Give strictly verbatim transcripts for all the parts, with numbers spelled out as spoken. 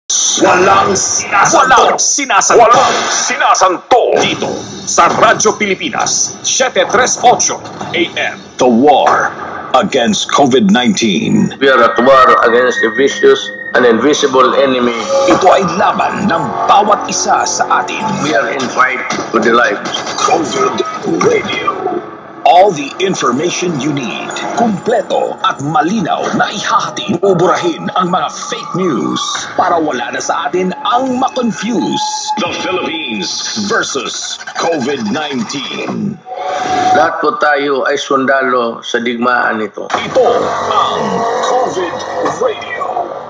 Walang sinasanto. Walang sinasanto. Walang sinasanto. Dito sa Radyo Pilipinas, seven thirty-eight A M. The war against COVID nineteen. We are at war against a vicious and invisible enemy. Ito ay laban ng bawat isa sa atin. We are in fight for the lives. COVID Radio. All the information you need. Kumpleto at malinaw na ihahatid. Uburahin ang mga fake news para wala na sa atin ang ma-confuse. The Philippines versus COVID nineteen. Lahat po tayo ay sundalo sa digmaan nito. Ito ang COVID Radio.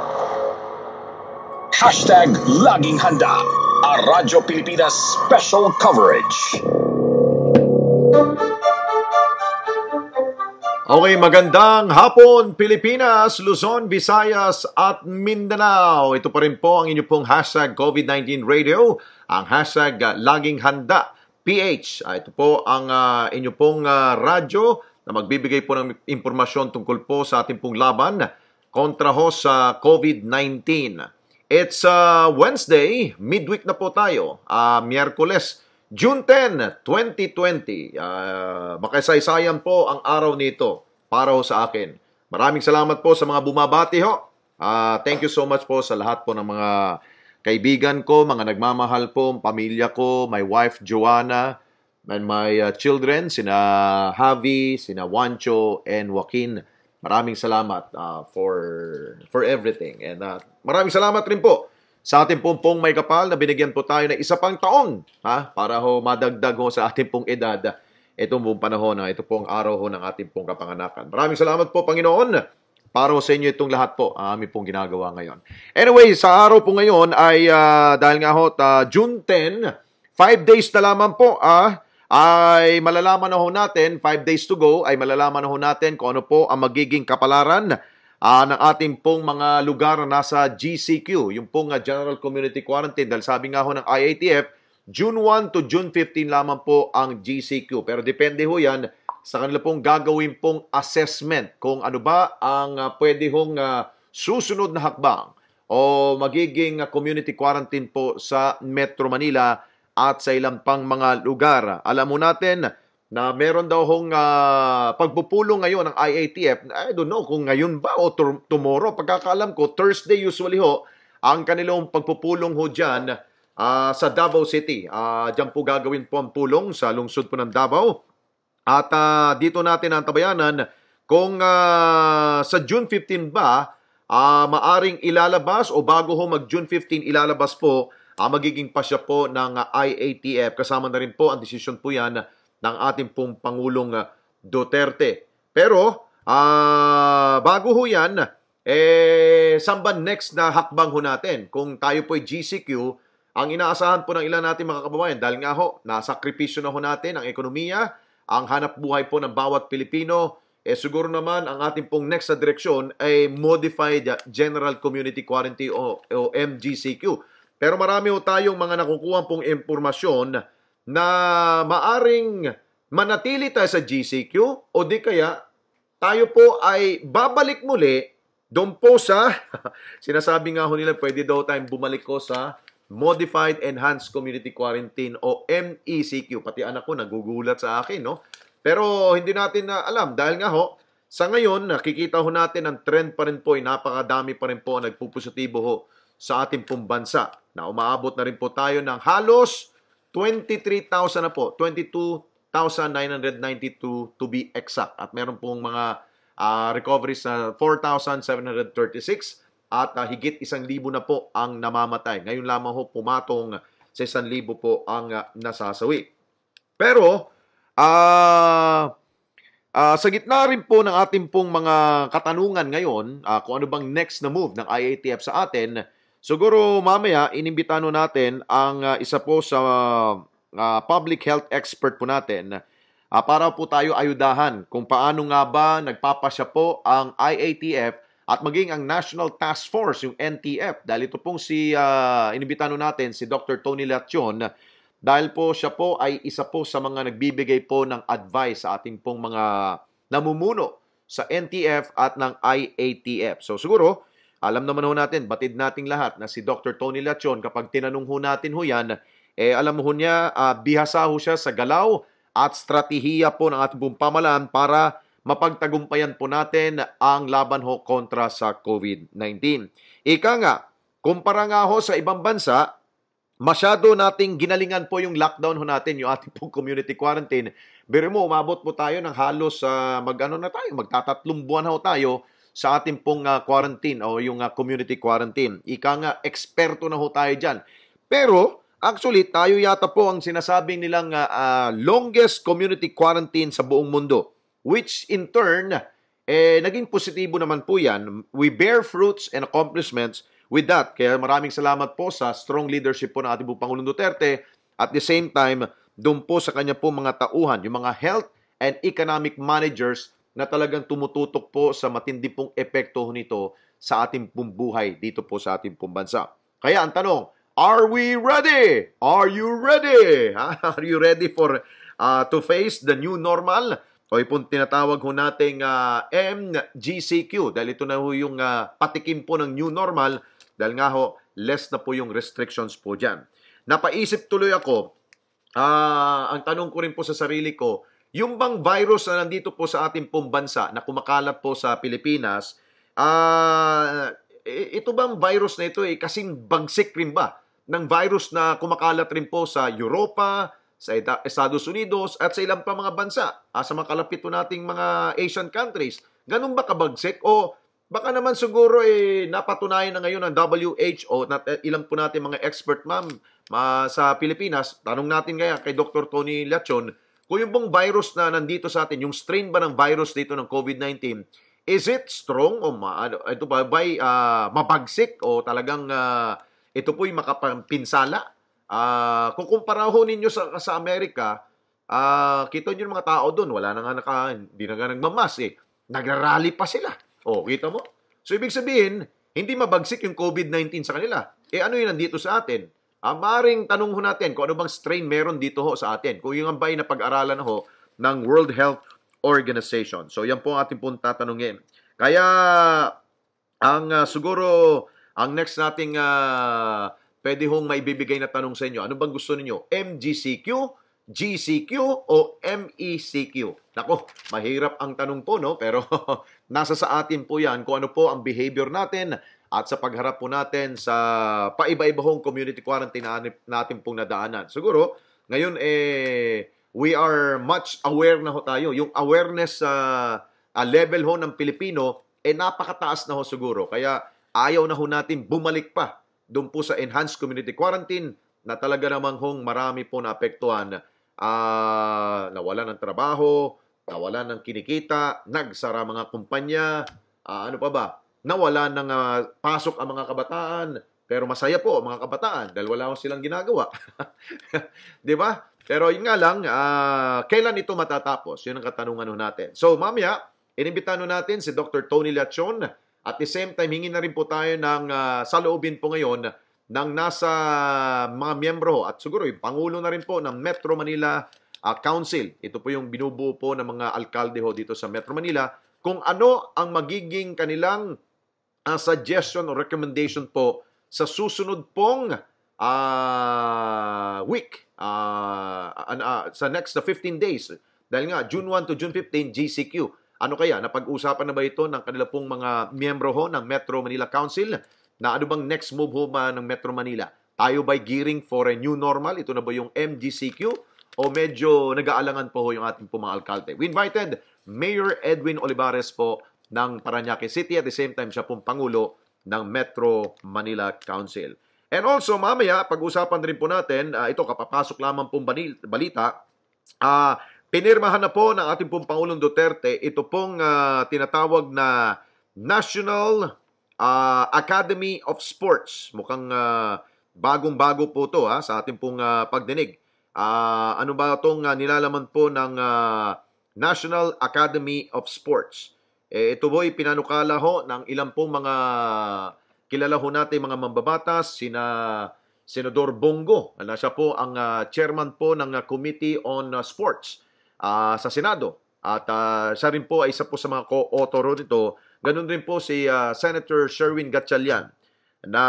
Hashtag Laging Handa. A Radyo Pilipinas Special Coverage. Okay, magandang hapon Pilipinas, Luzon, Visayas at Mindanao. Ito pa rin po ang inyo pong hashtag COVID nineteen Radio, ang hashtag uh, Laging Handa P H. Uh, ito po ang uh, inyo pong uh, radyo na magbibigay po ng impormasyon tungkol po sa ating pong laban kontra ho sa COVID nineteen. It's uh, Wednesday, midweek na po tayo, uh, Miyerkules, June tenth, twenty twenty. Uh, makasaysayan po ang araw nito para ho sa akin. Maraming salamat po sa mga bumabati ho. Uh, thank you so much po sa lahat po ng mga kaibigan ko, mga nagmamahal po, pamilya ko, my wife Joanna, and my uh, children, sina Javi, sina Juancho, and Joaquin. Maraming salamat uh, for for everything. And uh, maraming salamat rin po sa ating pong pong may kapal na binigyan po tayo ng isa pang taon, ha, para ho madagdag ho sa ating pong edad itong buong panahon na ito pong araw ho ng ating pong kapanganakan. Maraming salamat po, Panginoon, para ho sa inyo itong lahat po ang aming pong ginagawa ngayon. Anyway, sa araw po ngayon ay uh, dahil nga ho uh, June tenth, five days na lamang po ah, ay malalaman na ho natin, five days to go, ay malalaman na ho natin kung ano po ang magiging kapalaran Uh, ng ating pong mga lugar na nasa G C Q, yung pong uh, General Community Quarantine. Dahil sabi nga ho ng I A T F, June first to June fifteenth lamang po ang G C Q. Pero depende ho yan sa kanila pong gagawin pong assessment kung ano ba ang uh, pwede hong uh, susunod na hakbang o magiging uh, community quarantine po sa Metro Manila at sa ilang pang mga lugar. Alam mo natin na meron daw hong uh, pagpupulong ngayon ng I A T F. I don't know kung ngayon ba o t- tomorrow. Pagkakaalam ko, Thursday usually ho, ang kanilang pagpupulong ho dyan uh, sa Davao City. Uh, dyan po gagawin po ang pulong sa lungsod po ng Davao. At uh, dito natin ang tabayanan kung uh, sa June fifteenth ba, uh, maaring ilalabas o bago ho mag-June fifteenth ilalabas po, uh, magiging pasya po ng uh, I A T F. Kasama na rin po ang desisyon po yan ng ating pong Pangulong Duterte. Pero, uh, bago ho yan, eh, saan ba next na hakbang ho natin? Kung tayo po ay G C Q, ang inaasahan po ng ilan natin mga kababayan, dahil nga ho, nasakripisyo na ho natin ang ekonomiya, ang hanap buhay po ng bawat Pilipino, eh siguro naman ang ating pong next na direksyon ay Modified General Community Quarantine o, o M G C Q. Pero marami ho tayong mga nakukuha pong impormasyon na maaring manatili tayo sa G C Q o di kaya tayo po ay babalik muli doon po sa, sinasabi nga ho nila, pwede daw tayong bumalik ko sa Modified Enhanced Community Quarantine o M E C Q. Pati anak ko nagugulat sa akin, no? Pero hindi natin na alam dahil nga ho, sa ngayon, nakikita ho natin ang trend pa rin po, ay napakadami pa rin po nagpupositibo ho sa ating pong bansa na umaabot na rin po tayo ng halos twenty-three thousand na po, twenty-two thousand nine hundred ninety-two to be exact. At meron pong mga uh, recoveries na four thousand seven hundred thirty-six at uh, higit isang libo na po ang namamatay. Ngayon lamang ho pumatong sa isang libo po ang uh, nasasawi. Pero, uh, uh, sa gitna rin po ng ating pong mga katanungan ngayon, uh, kung ano bang next na move ng I A T F sa atin, siguro mamaya inimbitano natin ang uh, isa po sa uh, public health expert po natin uh, para po tayo ayudahan kung paano nga ba nagpapasya po ang I A T F at maging ang National Task Force, yung N T F. Dahil ito pong si, uh, inimbitano natin si Doctor Tony Leachon dahil po siya po ay isa po sa mga nagbibigay po ng advice sa ating pong mga namumuno sa N T F at ng I A T F. So siguro, Alam naman ho natin, batid nating lahat na si Doctor Tony Leachon, kapag tinanong ho natin ho yan, eh, alam ho niya, uh, bihasa ho siya sa galaw at strategiya po ng ating buong pamahalaan para mapagtagumpayan po natin ang laban ho kontra sa COVID nineteen. Ika nga, kumpara nga ho sa ibang bansa, masyado nating ginalingan po yung lockdown ho natin, yung ating pong community quarantine. Pero mo, umabot po tayo ng halos uh, mag-ano na tayo, magtatatlong buwan ho tayo sa ating pong uh, quarantine o yung uh, community quarantine. Ika nga, eksperto na ho tayo dyan. Pero, actually, tayo yata po ang sinasabi nilang uh, uh, longest community quarantine sa buong mundo. Which in turn, eh, naging positibo naman po yan. We bear fruits and accomplishments with that. Kaya maraming salamat po sa strong leadership po ng ating pong Pangulong Duterte. At the same time, doon po sa kanya po mga tauhan, yung mga health and economic managers na talagang tumututok po sa matindi pong epekto nito sa ating pong buhay dito po sa ating pong bansa. Kaya ang tanong, are we ready? Are you ready? Are you ready for uh, to face the new normal? O ipong tinatawag ho nating uh, M G C Q dahil ito na ho yung uh, patikim po ng new normal dahil nga ho, less na po yung restrictions po dyan. Napaisip tuloy ako, uh, ang tanong ko rin po sa sarili ko, yung bang virus na nandito po sa ating pong bansa na kumakalat po sa Pilipinas, uh, ito bang virus na ito eh, kasing bagsik rin ba ng virus na kumakalat rin po sa Europa, sa Estados Unidos at sa ilang pa mga bansa, ah, sa mga kalapit po nating mga Asian countries? Ganun ba kabagsik? O baka naman siguro eh, napatunayan na ngayon ng W H O, nat, ilang po natin mga expert ma'am uh, sa Pilipinas, tanong natin kaya kay Doctor Tony Leachon, kung yung bang virus na nandito sa atin, yung strain ba ng virus dito ng COVID nineteen, is it strong o ma, ano, ito ba by uh, mabagsik o talagang uh, ito po'y makapinsala? Uh, kung kumpara ho ninyo sa, sa Amerika, uh, kita nyo yung mga tao doon, wala na nga naka, hindi na nga nagmamas eh. Nagrarally pa sila. O, kita mo? So, ibig sabihin, hindi mabagsik yung COVID nineteen sa kanila. Eh, ano yun nandito sa atin? Ah, maring tanong ho natin kung ano bang strain meron dito ho sa atin. Kung yung ambay na pag-aralan ho ng World Health Organization. So, yan po ang ating pong tatanungin. Kaya, ang uh, siguro, ang next nating uh, pwede hong maibibigay na tanong sa inyo, ano bang gusto ninyo? M G C Q, G C Q, o M E C Q? Nako, mahirap ang tanong po, no? Pero nasa sa atin po yan kung ano po ang behavior natin at sa pagharap po natin sa paiba-iba hong community quarantine na natin pong nadaanan. Siguro, ngayon eh, we are much aware na ho tayo. Yung awareness uh, uh, level ho ng Pilipino, eh napakataas na ho siguro. Kaya ayaw na ho natin bumalik pa doon po sa enhanced community quarantine na talaga namang hong marami po naapektuhan. Uh, nawalan ng trabaho, nawalan ng kinikita, nagsara mga kumpanya, uh, ano pa ba? Nawalan ng uh, pasok ang mga kabataan, pero masaya po mga kabataan dahil wala silang ginagawa. Di ba? Pero yun nga lang, uh, kailan ito matatapos? Yun ang katanungan natin. So mamaya, inimbitahan natin si Doctor Tony Leachon. At the same time, hingi na rin po tayo ng uh, saloobin po ngayon ng nasa mga miyembro at siguro yung Pangulo na rin po ng Metro Manila uh, Council. Ito po yung binubuo po ng mga alkalde ho dito sa Metro Manila kung ano ang magiging kanilang uh, suggestion or recommendation po sa susunod pong uh, week, uh, uh, sa next uh, fifteen days. Dahil nga, June first to June fifteenth, G C Q. Ano kaya? Napag-usapan na ba ito ng kanila pong mga miyembro ho ng Metro Manila Council? Na ano bang next move ho ba ng Metro Manila? Tayo ba'y gearing for a new normal? Ito na ba yung M G C Q? O medyo nag-aalangan po ho yung ating po mga alkalde? We invited Mayor Edwin Olivares po ng Paranaque City. At the same time, siya pong Pangulo ng Metro Manila Council. And also, mamaya, pag-usapan rin po natin, uh, ito, kapapasok lamang pong balita, ah, uh, pinirmahan na po ng ating pong Pangulong Duterte ito pong uh, tinatawag na National uh, Academy of Sports. Mukhang uh, bagong-bago po to ha, sa ating pong uh, pagdinig. Uh, ano ba itong uh, nilalaman po ng uh, National Academy of Sports? Eh, ito po'y pinanukala ho ng ilang pong mga kilala ho natin mga mambabatas, sina Senador Bongo, na siya po ang uh, chairman po ng uh, Committee on uh, Sports Uh, sa Senado. At uh, siya rin po ay isa po sa mga co-author nito Ganun rin po si uh, Senator Sherwin Gatchalian na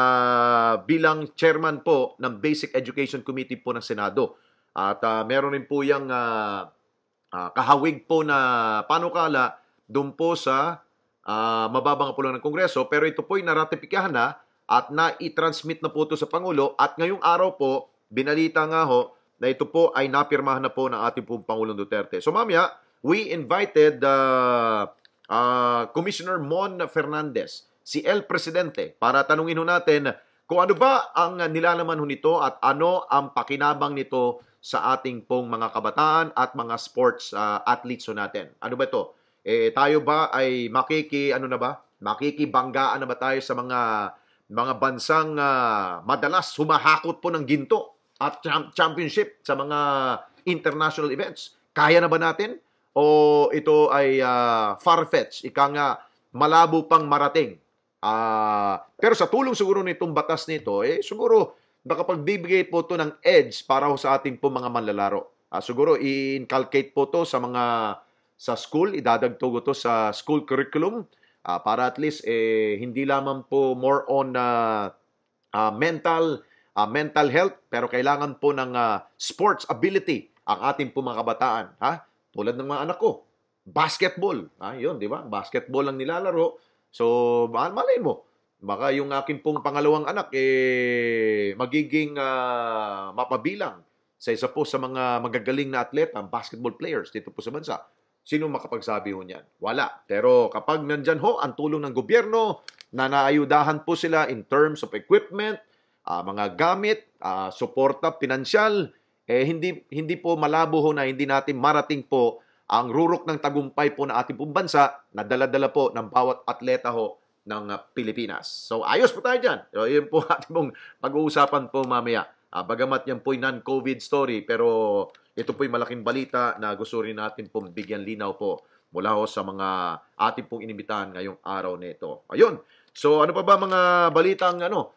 bilang chairman po ng Basic Education Committee po ng Senado. At uh, meron rin po yung uh, uh, kahawig po na panukala doon po sa uh, mababang kapulong ng Kongreso. Pero ito po ay naratipikahan na at na-i-transmit na po ito sa Pangulo. At ngayong araw po, binalita nga ho na ito po ay napirmahan na po ng ating pong Pangulong Duterte. So mamaya, we invited uh, uh, Commissioner Mon Fernandez, si El Presidente, para tanungin ho natin kung ano ba ang nilalaman ho nito at ano ang pakinabang nito sa ating pong mga kabataan at mga sports uh, athletes ho natin. Ano ba ito? Eh, tayo ba ay makiki, ano na ba? Makikibanggaan na ba tayo sa mga mga bansang uh, madalas humahakot po ng ginto at championship sa mga international events? Kaya na ba natin? O ito ay uh, far-fetched, ika nga malabo pang marating? Uh, pero sa tulong siguro nitong batas nito, eh siguro baka pagbibigay po ito ng edge para ho sa ating po mga manlalaro. Uh, siguro i-inculcate po ito sa mga sa school, idadagtog ito sa school curriculum uh, para at least eh, hindi lamang po more on uh, uh, mental uh, mental health, pero kailangan po ng uh, sports ability ang ating po mga kabataan. Ha? Tulad ng mga anak ko, basketball. Ah, yun, di ba? Basketball ang nilalaro. So, malay mo, baka yung aking pong pangalawang anak, eh, magiging uh, mapabilang sa isa po sa mga magagaling na atleta, basketball players dito po sa bansa. Sino makapagsabi ho niyan? Wala. Pero kapag nandyan ho ang tulong ng gobyerno, na naayudahan po sila in terms of equipment, uh, mga gamit, uh, suporta, pinansyal, eh hindi hindi po malabo ho na hindi natin marating po ang rurok ng tagumpay po na ating pong bansa na dala-dala po ng bawat atleta ho ng uh, Pilipinas. So ayos po tayo dyan. So, yun po ating pong pag-uusapan po mamaya. Uh, bagamat yan po'y non-COVID story, pero ito po'y malaking balita na gusto rin natin pong bigyan linaw po mula ho sa mga ating pong inimbitahan ngayong araw nito. Ayun. So ano pa ba mga balitang ano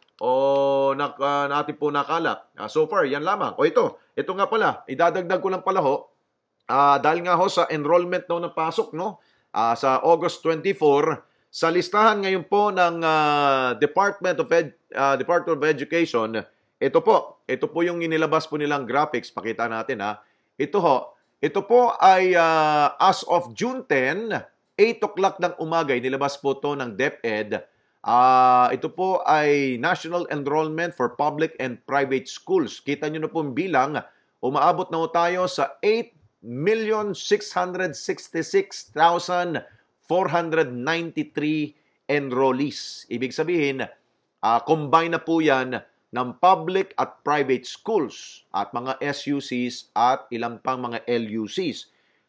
o na, uh, natin po nakalap? Uh, so far, yan lamang. O ito, ito nga pala, idadagdag ko lang pala ho, uh, dahil nga ho sa enrollment no ng pasok, no? Uh, sa August twenty-fourth, sa listahan ngayon po ng uh, Department of Ed, uh, Department of Education, ito po, ito po yung inilabas po nilang graphics, pakita natin ha. Ito ho, ito po ay uh, as of June tenth, eight o'clock ng umaga, inilabas po to ng DepEd. Uh, ito po ay National Enrollment for Public and Private Schools. Kita nyo na po ang bilang, umaabot na po tayo sa eight million six hundred sixty-six thousand four hundred ninety-three enrollees. Ibig sabihin, uh, combine na po yan ng public at private schools at mga S U Cs at ilang pang mga L U Cs.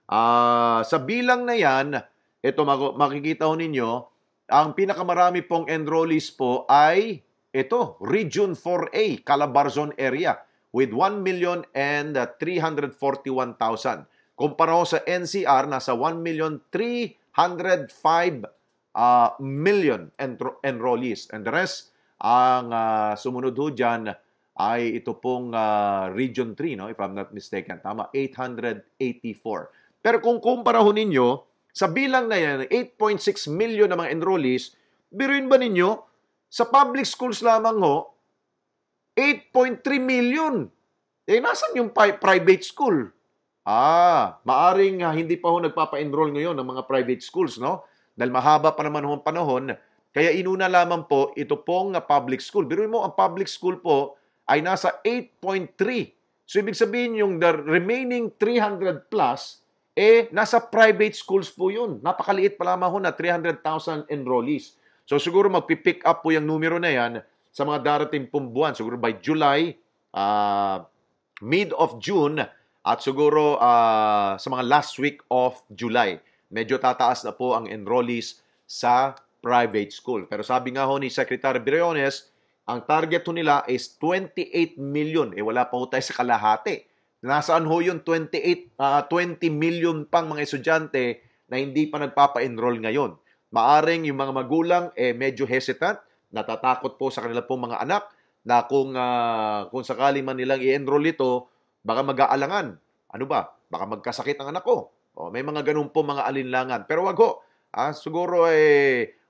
Uh, sa bilang na yan, ito makikita ho ninyo, ang pinakamarami pong enrollees po ay ito, Region four A, Calabarzon area with one million and three hundred forty-one thousand. Kumpara ho sa N C R, nasa one million three hundred five uh, million enro- enrollees. And the rest, ang uh, sumunod ho dyan ay ito pong uh, Region three, no? If I'm not mistaken. Tama, eight hundred eighty-four. Pero kung kumpara ho ninyo, sa bilang na yan, eight point six million na mga enrollees, biruin ba ninyo, sa public schools lamang ho, eight point three million. Eh, nasan yung private school? Ah, maaring uh, hindi pa ho nagpapa-enroll ngayon ng mga private schools, no? Dahil mahaba pa naman ho ang panahon. Kaya inuna lamang po ito pong uh, public school. Biruin mo, ang public school po ay nasa eight point three. So, ibig sabihin yung the remaining three hundred plus, eh, nasa private schools po yun. Napakaliit pa lamang ho na three hundred thousand enrollees. So, siguro magpipick up po yung numero na yan sa mga darating pong buwan. Siguro by July, uh, mid of June, at siguro uh, sa mga last week of July. Medyo tataas na po ang enrollees sa private school. Pero sabi nga ho ni Secretary Briones, ang target ho nila is twenty-eight million. Eh, wala pa ho tayo sa kalahati. Nasaan ho yung twenty-eight, uh, twenty million pang mga estudyante na hindi pa nagpapa-enroll ngayon? Maaring yung mga magulang eh medyo hesitant, natatakot po sa kanila pong mga anak na kung uh, kung sakali man nilang i-enroll ito, baka mag-aalangan. Ano ba? Baka magkasakit ang anak ko. O, may mga ganun po mga alinlangan. Pero wag ho. Ah, siguro eh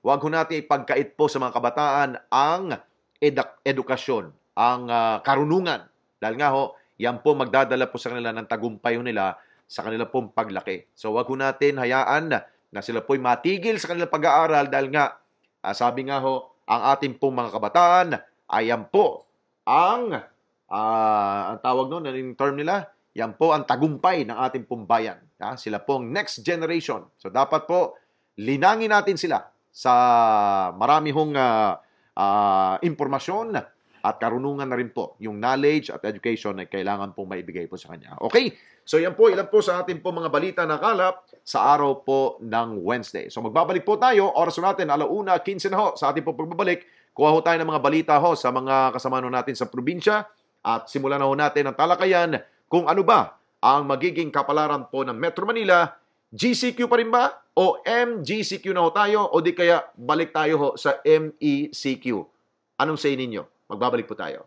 huwag ho natin ipagkait po sa mga kabataan ang edu- edukasyon, ang uh, karunungan. Dahil nga ho, yan po magdadala po sa kanila ng tagumpay nila sa kanila pong paglaki. So huwag ho natin hayaan na, na sila po'y matigil sa kanilang pag-aaral dahil nga, uh, sabi nga ho, ang ating pong mga kabataan ay yan po ang, uh, ang tawag noon, ano yung term nila? Yan po ang tagumpay ng ating pong bayan. Ha? Sila pong next generation. So dapat po, linangin natin sila sa marami hong uh, uh, impormasyon at karunungan na rin po. Yung knowledge at education ay kailangan pong maibigay po sa kanya. Okay? So yan po, ilan po sa ating po mga balita na kalap sa araw po ng Wednesday. So magbabalik po tayo, oras natin, alauna, quince na ho, sa ating po pagbabalik. Kuha ho tayo ng mga balita ho sa mga kasama natin sa probinsya at simulan na ho natin ang talakayan kung ano ba ang magiging kapalaran po ng Metro Manila. G C Q pa rin ba? O M G C Q na ho tayo? O di kaya balik tayo ho sa M E C Q? Anong say ninyo? Magbabalik po tayo.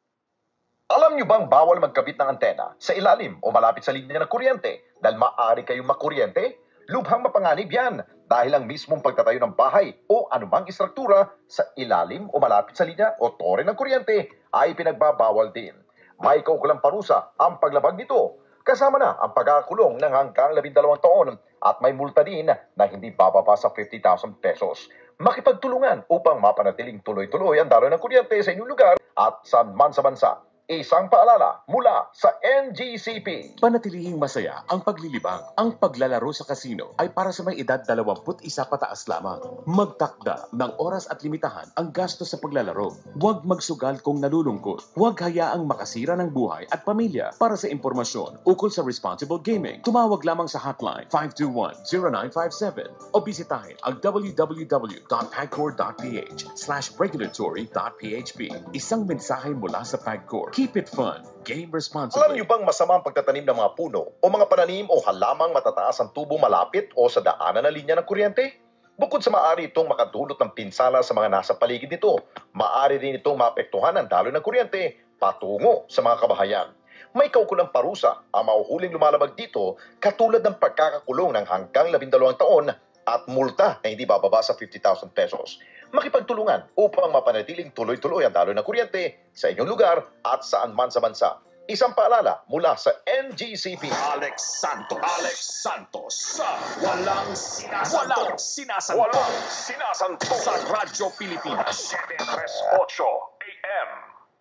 Alam nyo bang bawal magkabit ng antena sa ilalim o malapit sa linya ng kuryente dahil maaari kayong makuryente? Lubhang mapanganib yan dahil ang mismong pagtatayo ng bahay o anumang istruktura sa ilalim o malapit sa linya o tore ng kuryente ay pinagbabawal din. May kaukulang parusa ang paglabag nito. Kasama na ang pagkakulong ng hanggang labindalawang taon at may multa din na hindi bababa sa fifty thousand pesos. Makipagtulungan upang mapanatiling tuloy-tuloy ang daloy ng kuryente sa inyong lugar at saan man sa bansa. Isang paalala mula sa N G C P. Panatilihing masaya ang paglilibang. Ang paglalaro sa kasino ay para sa may edad dalawampu't isa pataas lamang. Magtakda ng oras at limitahan ang gastos sa paglalaro. Huwag magsugal kung nalulungkot. Huwag hayaang makasira ng buhay at pamilya. Para sa impormasyon ukol sa responsible gaming, tumawag lamang sa hotline five two one, zero nine five seven o bisitahin ang w w w dot pagcor dot p h slash regulatory dot p h p. Isang mensahe mula sa Pagcor. Keep it fun. Game responsibly. Alam niyo bang masama ang pagtatanim ng mga puno o mga pananim o halamang matataas ang tubo malapit o sa daanan ng linya ng kuryente? Bukod sa maaari itong makadulot ng pinsala sa mga nasa paligid nito, maaari rin itong maapektuhan ang daloy ng kuryente patungo sa mga kabahayan. May kaukulang parusa ang mahuhuling lumalabag dito katulad ng pagkakakulong ng hanggang labindalawang taon at multa na hindi bababa sa fifty thousand pesos. Makipagtulungan upang mapanatiling tuloy-tuloy ang daloy ng kuryente sa inyong lugar at saan man sa bansa. Isang paalala mula sa N G C P. Alex Santos. Alex Santos sa Walang Sinasanto. Walang Sinasanto. Walang Sinasanto Sa Radyo Pilipinas. seven thirty-eight A M.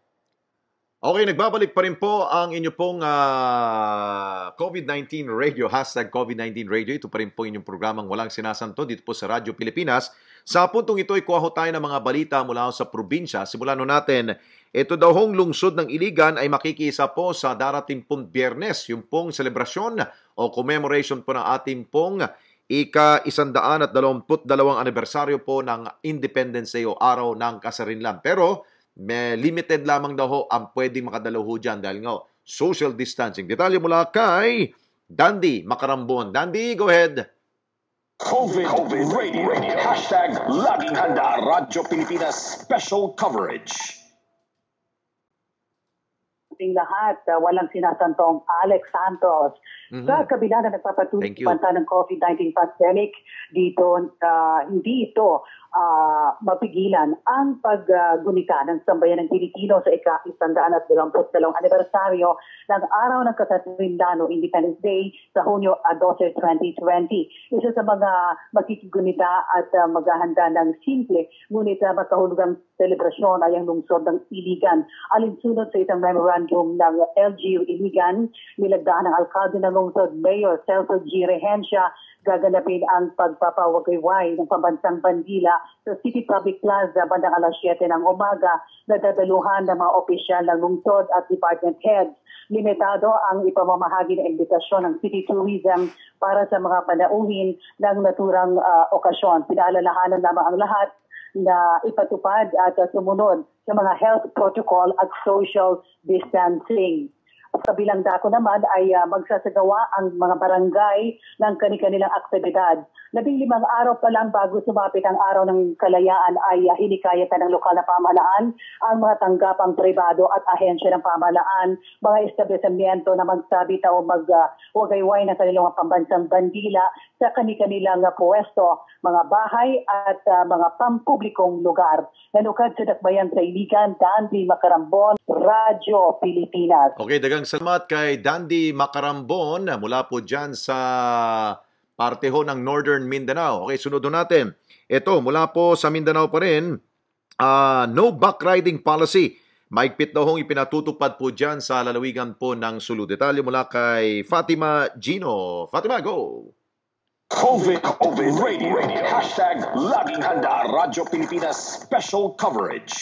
Okay, nagbabalik pa rin po ang inyo pong uh, COVID nineteen Radio, hashtag COVID nineteen Radio. Ito pa rin po inyong programang Walang Sinasanto dito po sa Radyo Pilipinas. Sa puntong ito ay kuha ho tayo ng mga balita mula sa probinsya. Simulan ho natin, ito daw hong lungsod ng Iligan ay makikisa po sa darating pong Biyernes, yung pong selebrasyon o commemoration po ng ating pong ika-isandaan at dalawamput dalawang anibersaryo po ng Independence Day o Araw ng Kasarinlan. Pero may limited lamang daw ho ang pwedeng makadalaw ho dyan dahil nga social distancing. Detalye mula kay Dandy Makarambon. Dandy, go ahead. COVID, COVID Radio. Radio. Hashtag Laging Handa. Radyo Pilipinas Special Coverage. Ating lahat, uh, walang sinasantong Alex Santos. Mhm. Sa kabila na nagpapatuloy Thank you. sa banta ng COVID nineteen pandemic, dito uh, hindi ito uh, mapigilan ang paggunita uh, ng sambayan ng Pilipino sa ika-isandaan at dalawamput dalawang anibersaryo ng Araw ng Kasarinlan o Independence Day sa Hunyo twelve, twenty twenty. Isa sa mga makikigunita at uh, maghahanda ng simple ngunit uh, makahulugang selebrasyon ay ang lungsod ng Iligan. Alinsunod sa isang memorandum ng L G U Iligan, nilagdaan ng alkalde ng lungsod Mayor Celso G. Rehencia, gaganapin ang pagpapawagayway ng pambansang bandila sa City Public Plaza bandang alas siyete ng umaga na dadaluhan ng mga opisyal ng lungsod at department heads. Limitado ang ipamamahagi ng imbitasyon ng City Tourism para sa mga panauhin ng naturang uh, okasyon. Pinaalalahanan lamang ang lahat na ipatupad at uh, sumunod sa mga health protocol at social distancing. Kabilang dako naman ay uh, magsasagawa ang mga barangay ng kani-kanilang aktibidad. Labing limang araw pa lang bago sumapit ang araw ng kalayaan ay uh, hinikayatan ng lokal na pamahalaan ang mga tanggapang pribado at ahensya ng pamahalaan, mga establishmento na magsabit o mag-wagayway uh, ng kanilang pambansang bandila sa kani-kanilang uh, pwesto, mga bahay at uh, mga pampublikong lugar. Nanukad sa Dakbayan sa Iligan, Dandy Macarambon, Radyo Pilipinas. Okay, dagang salamat kay Dandy Macarambon mula po dyan sa parte ho ng Northern Mindanao. Okay, sunod natin. Ito, mula po sa Mindanao pa rin, uh, no backriding policy. Maigpit daw hong ipinatutupad po dyan sa lalawigan po ng Sulu. Detalye mula kay Fatima Gino. Fatima, go! COVID, COVID Radio. Hashtag Laging Handa. Radyo Pilipinas Special Coverage.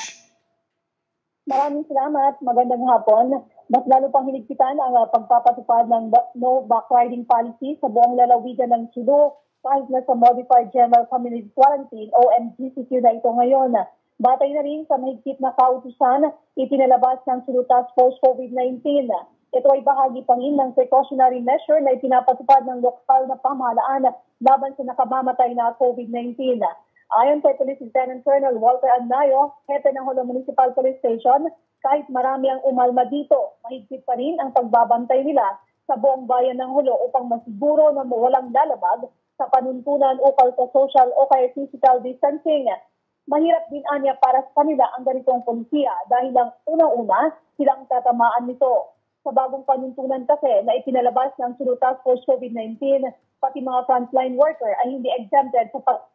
Maraming salamat. Magandang hapon. Mas lalo pang hinigpitan ang uh, pagpapatupad ng no backriding policy sa buong lalawigan ng Sulu kahit na sa Modified General Community Quarantine o M G C Q na ito ngayon. Batay na rin sa mahigpit na kautusan, ipinalabas ng Sulu Task Force COVID nineteen. Ito ay bahagi pa rin ng precautionary measure na ipinapatupad ng lokal na pamahalaan laban sa nakamamatay na COVID nineteen. Ayon kay Police Lieutenant Colonel Walter Agnayo, hepe ng Hulo Municipal Police Station, kahit marami ang umalma dito, mahigpit pa rin ang pagbabantay nila sa buong bayan ng Hulo upang masiguro na walang lalabag sa panuntunan ukol sa social o kaya physical distancing. Mahirap din anya para sa kanila ang ganitong polisiya dahil lang unang-una silang tatamaan nito. Sa bagong panuntunan kasi na ipinalabas ng Sulu Task Force COVID nineteen, pati mga frontline worker ay hindi exempted sa pag-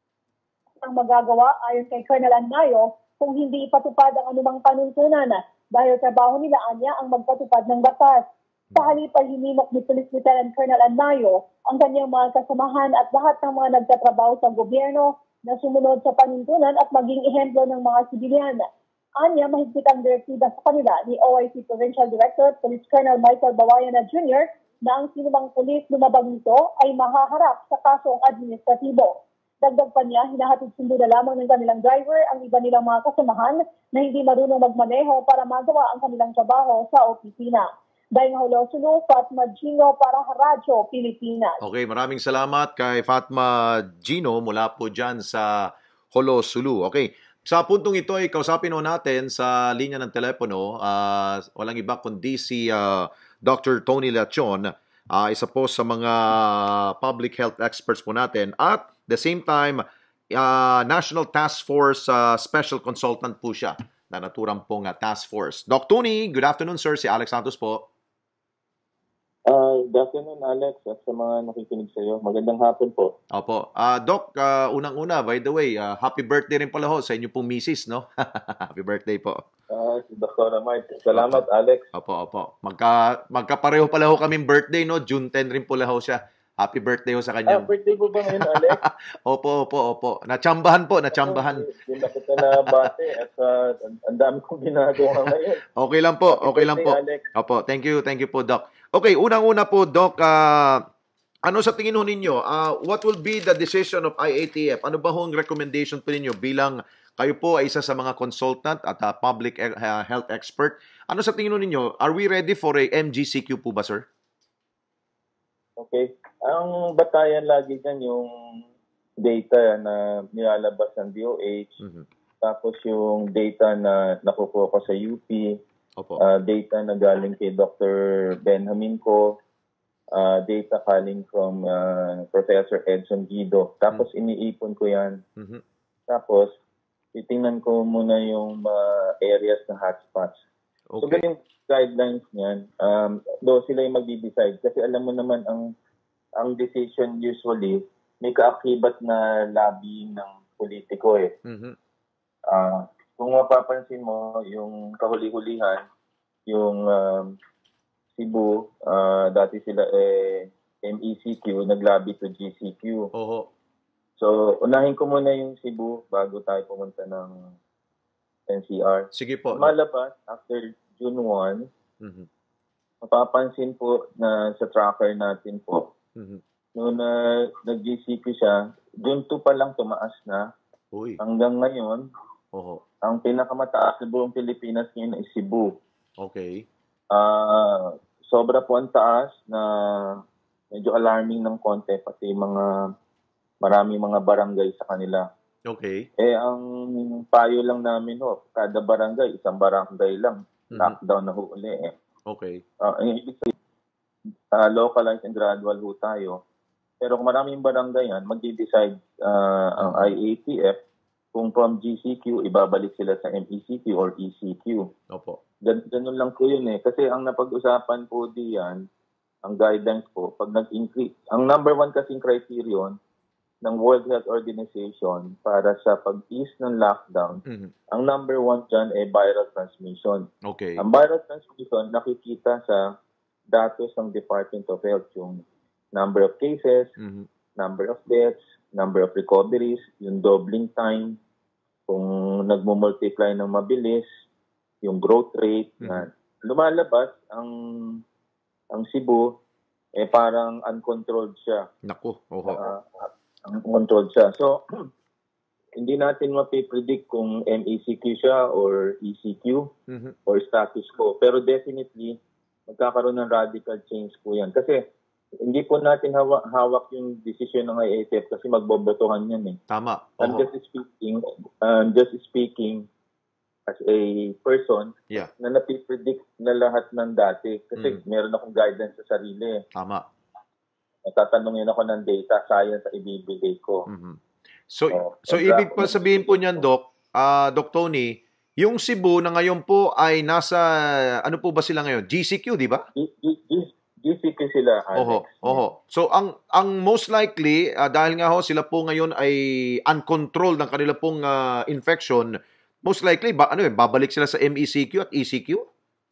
ang magagawa ayon kay Colonel Agnayo kung hindi ipatupad ang anumang panuntunan dahil trabaho nila anya ang magpatupad ng batas. Sa halip ay hinimok ni Police Lieutenant Colonel Agnayo ang kanyang mga kasamahan at lahat ng mga nagtatrabaho sa gobyerno na sumunod sa panuntunan at maging ehemplo ng mga sibilyan. Anya, mahigpit ang direktiba sa kanila ni O I C Provincial Director Police Colonel Michael Bawayana Junior na ang sinumang pulis lumabag nito ay mahaharap sa kasong administratibo. Dagdag pa niya, hinahatid sundo na lamang ng kanilang driver ang iba nilang mga kasamahan na hindi marunong magmaneho para magawa ang kanilang trabaho sa opisina. Dahil nga Hulo Sulu, Fatma Gino para Radyo Pilipinas. Okay, maraming salamat kay Fatma Gino mula po dyan sa Hulo Sulu. Okay, sa puntong ito ay kausapin ho natin sa linya ng telepono, uh, walang iba kundi si uh, Doctor Tony Leachon, uh, isa po sa mga public health experts po natin at the same time, uh, National Task Force uh, Special Consultant po siya na naturang pong uh, Task Force. Doc Tony, good afternoon sir. Si Alex Santos po. Uh, good afternoon Alex at sa mga nakikinig sa iyo. Magandang hapon po. Opo. Uh, Doc, uh, unang-una, by the way, uh, happy birthday rin pala ho sa inyo pong misis, no? Happy birthday po. Uh, si Doctor Mike. Salamat opo. Alex. Opo, opo. Magka, magkapareho pala ho kaming birthday, no? June tenth rin pala ho siya. Happy birthday ho sa kanya. Ah, birthday po ba ngayon, Alex? Opo, opo, opo. Natsambahan po, natsambahan. Hindi na kita na bate at uh, ang dami kong ginagawa ngayon. Okay lang po, okay lang po. Alex. Opo, thank you, thank you po, Doc. Okay, unang-una po, Doc, uh, ano sa tingin ho ninyo? Uh, what will be the decision of I A T F? Ano ba hong recommendation po ninyo bilang kayo po ay isa sa mga consultant at uh, public uh, health expert? Ano sa tingin ho ninyo? Are we ready for a M G C Q po ba, sir? Okay. Ang batayan lagi dyan yung data na nilalabas ng D O H, mm-hmm. tapos yung data na nakukuha ko sa U P, Opo. Uh, data na galing kay Doctor Benjamin ko, uh, data galing from uh, Professor Edson Guido. Tapos mm-hmm. iniipon ko yan. Mm-hmm. Tapos titingnan ko muna yung uh, areas na hotspots. Okay. So ganyan guidelines niyan. Um, do sila yung magdi-decide kasi alam mo naman ang ang decision usually may kaakibat na lobbying ng politiko eh. Mm-hmm. Uh, kung mapapansin mo, yung kahuli-hulihan, yung um, Cebu, uh, dati sila eh M E C Q, naglabi to G C Q. Oho. So, unahin ko muna yung Cebu bago tayo pumunta ng N C R. Sige po. Malabas, after June first, mm-hmm. mapapansin po na sa tracker natin po, mm-hmm. noong na, nag-G C Q siya, June two pa lang tumaas na. Uy. Hanggang ngayon, Oho. ang pinakamataas sa buong Pilipinas ngayon ay Cebu. Okay. Ah, sobra po ang taas na medyo alarming ng konti pati mga maraming mga barangay sa kanila. Okay. Eh, ang payo lang namin ho, kada barangay, isang barangay lang, Mhm. lockdown na ho uli eh. Okay. Ah, ang ibig sabihin, ah, localized and gradual ho tayo. Pero kung maraming barangay yan, mag-decide ah, ang I A T F kung from G C Q, ibabalik sila sa M E C Q or E C Q. Opo. Gan ganun lang po yun eh. Kasi ang napag-usapan po diyan, ang guidance po, pag nag-increase, ang number one kasing criterion ng World Health Organization para sa pag-ease ng lockdown, Mhm. ang number one dyan ay viral transmission. Okay. Ang viral transmission, nakikita sa datos ng Department of Health, yung number of cases, Mhm. number of deaths, number of recoveries, yung doubling time, kung nagmo-multiply ng mabilis, yung growth rate, Mhm. yan. Lumalabas ang ang Cebu, eh parang uncontrolled siya. Naku. Oho. Uh, uncontrolled siya. So, hindi natin mapipredict kung M E C Q siya or E C Q Mhm. or status quo. Pero definitely, magkakaroon ng radical change po yan. Kasi, hindi po natin hawa, hawak yung decision ng I A T F kasi magbobotohan yan eh. Tama. I'm Oho. just speaking, um, just speaking as a person Yeah. na napipredict na lahat ng dati. Kasi Mm. meron akong guidance sa sarili. Tama. Natatanungin ako ng data, science na ibibigay ko. Mhm. So, Oh, so and ibig graph- pa sabihin po niyan, Doc, ah Doc Tony, yung Cebu na ngayon po ay nasa, ano po ba sila ngayon? G C Q, di ba? G- G- G- G C Q sila, Alex. Oho, oho. So, ang ang most likely, ah, dahil nga ho, sila po ngayon ay uncontrolled ng kanila pong ah, infection, most likely, ba, ano eh, babalik sila sa M E C Q at E C Q?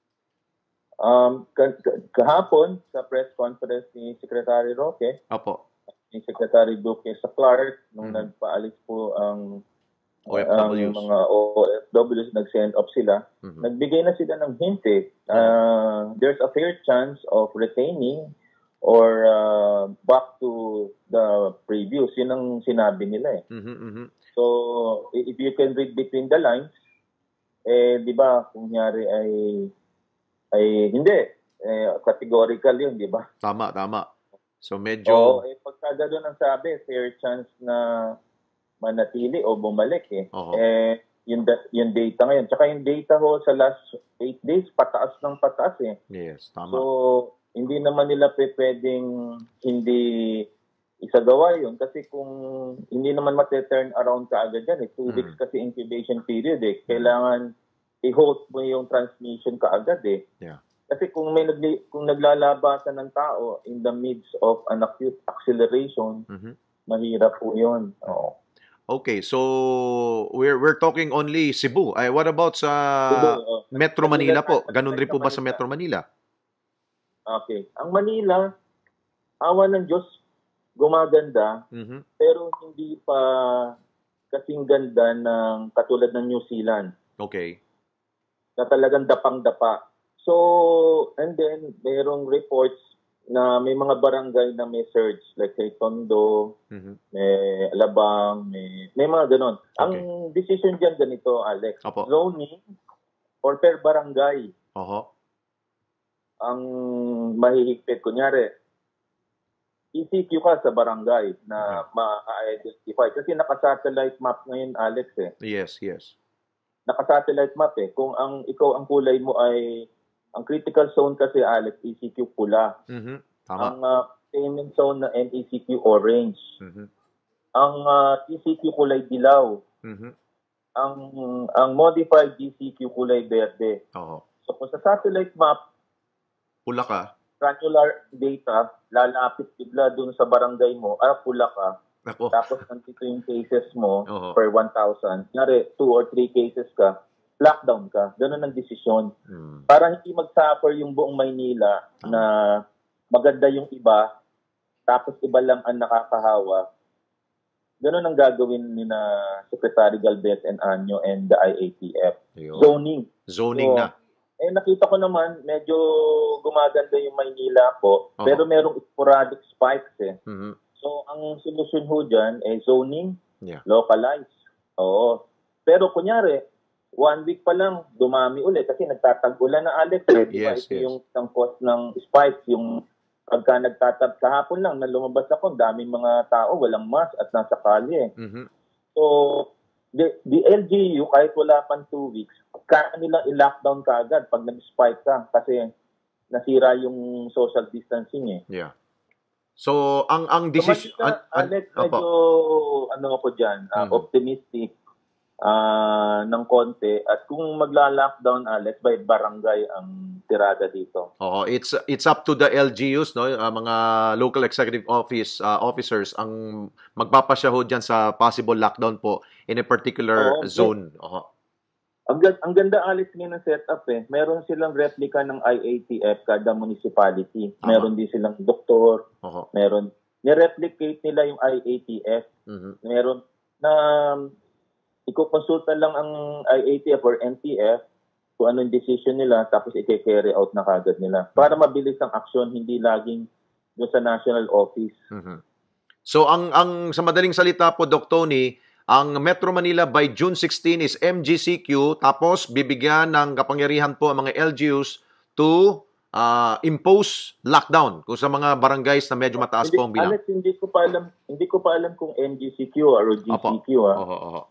Um, ka- ka- kahapon, sa press conference ni Secretary Roque, Opo. ni Secretary Duque sa Clark, nung Mhm. nagpaalis po ang O F ang Ws. mga O F Ws, nag-send off sila, Mhm. nagbigay na sila ng hint eh. Uh, there's a fair chance of retaining or uh, back to the previous. Yun ang sinabi nila eh. Mhm, mhm. So, i- if you can read between the lines, eh, di ba, kung nyari ay, ay hindi, eh, categorical yun, di ba? Tama, tama. So, medyo... Oo, eh, pagka gano'n ang sabi, fair chance na manatili o bumalik eh. Oho. Eh, yung, da- yung data ngayon. Tsaka yung data ho sa last eight days, pataas ng pataas eh. Yes, tama. So, hindi naman nila pe pwedeng hindi isagawa yun. Kasi kung hindi naman mate-turn around kaagad yan eh. Two Mm. weeks kasi incubation period eh. Kailangan i-host mo yung transmission kaagad eh. Yeah. Kasi kung may nagli- kung naglalabasan ng tao in the midst of an acute acceleration, Mhm. mahirap po yun. Oo. Okay, so we're we're talking only Cebu. Ay, what about sa Cebu, oh. Metro Manila po? Manila, Ganun rin po ba sa Manila. Metro Manila? Okay. Ang Manila, awa ng Diyos, gumaganda, Mhm. pero hindi pa kasing ganda ng katulad ng New Zealand Okay. na talagang dapang-dapa. So, and then, mayroong reports na may mga barangay na may surge, like kay Tondo, Mhm. may Alabang, may, may mga ganon. Ang decision dyan ganito, Alex, Opo. zoning or per barangay Oho. ang mahihigpit. Kunyari, E C Q ka sa barangay na ma-identify. Kasi naka-satellite map ngayon, Alex eh. Yes, yes. Naka-satellite map eh. Kung ang ikaw ang kulay mo ay, ang critical zone kasi, Alex, E C Q pula. Mhm. Ang Tama. uh, payment zone na M E C Q orange. Mhm. Ang uh, E C Q kulay dilaw. Mhm. Ang ang modified E C Q kulay berde. Oho. So kung sa satellite map, Pula ka. granular data, lalapit bigla dun sa barangay mo, ah, pula ka. Ako. Tapos nandito yung cases mo Oo. per one thousand. Kunyari, two or three cases ka, lockdown ka. Ganun ang desisyon. Hmm. Para hindi mag-suffer yung buong Maynila na maganda yung iba, tapos iba lang ang nakakahawa. Ganun ang gagawin ni na Secretary Galvez and Anyo and the I A T F. Ayun. Zoning. Zoning So, na. Eh, nakita ko naman, medyo gumaganda yung Maynila po, Oo. pero merong sporadic spikes eh. Mhm. So, ang solusyon ho dyan, eh, zoning, Yeah. localize. Oo. Pero kunyari, one week pa lang, dumami ulit kasi nagtatag-ulan na, Alex. Eh, di ba? Yes, Ito yes. yung isang cause ng spikes, yung pagka nagtatag, kahapon lang, na lumabas ako, daming mga tao, walang mask at nasa kalye. Mhm. So, the, the L G U, kahit wala pang two weeks, kaya nilang i-lockdown ka agad pag nag-spike ka kasi nasira yung social distancing eh. Yeah. So, ang ang decision... So, Manila, Alex, medyo, ano ako dyan, uh, Mhm. optimistic uh, ng konti. At kung magla-lockdown, Alex, by barangay ang tirada dito. Oo, it's it's up to the L G Us, no, uh, mga local executive office uh, officers ang magpapasya ho diyan sa possible lockdown po in a particular Oo, zone. Oo. Ang, gan- ang ganda, Alex, ngayon ng setup eh. Meron silang replica ng I A T F kada municipality. Tama. Meron din silang doktor. Oo. Meron. Nireplicate nila yung I A T F. Mhm. Meron na um, ikukonsulta lang ang I A T F or N T F kung anong decision nila tapos i-carry out na kagad nila. Para mabilis ang aksyon, hindi laging doon sa national office. Mhm. So ang ang sa madaling salita po, Doc Tony, ang Metro Manila by June sixteen is M G C Q, tapos bibigyan ng kapangyarihan po ang mga L G Us to uh, impose lockdown kung sa mga barangays na medyo mataas hindi, po ang bilang. Alex, hindi ko pa alam, hindi ko pa alam kung M G C Q or G C Q. Opo. Ah. Oho, oho.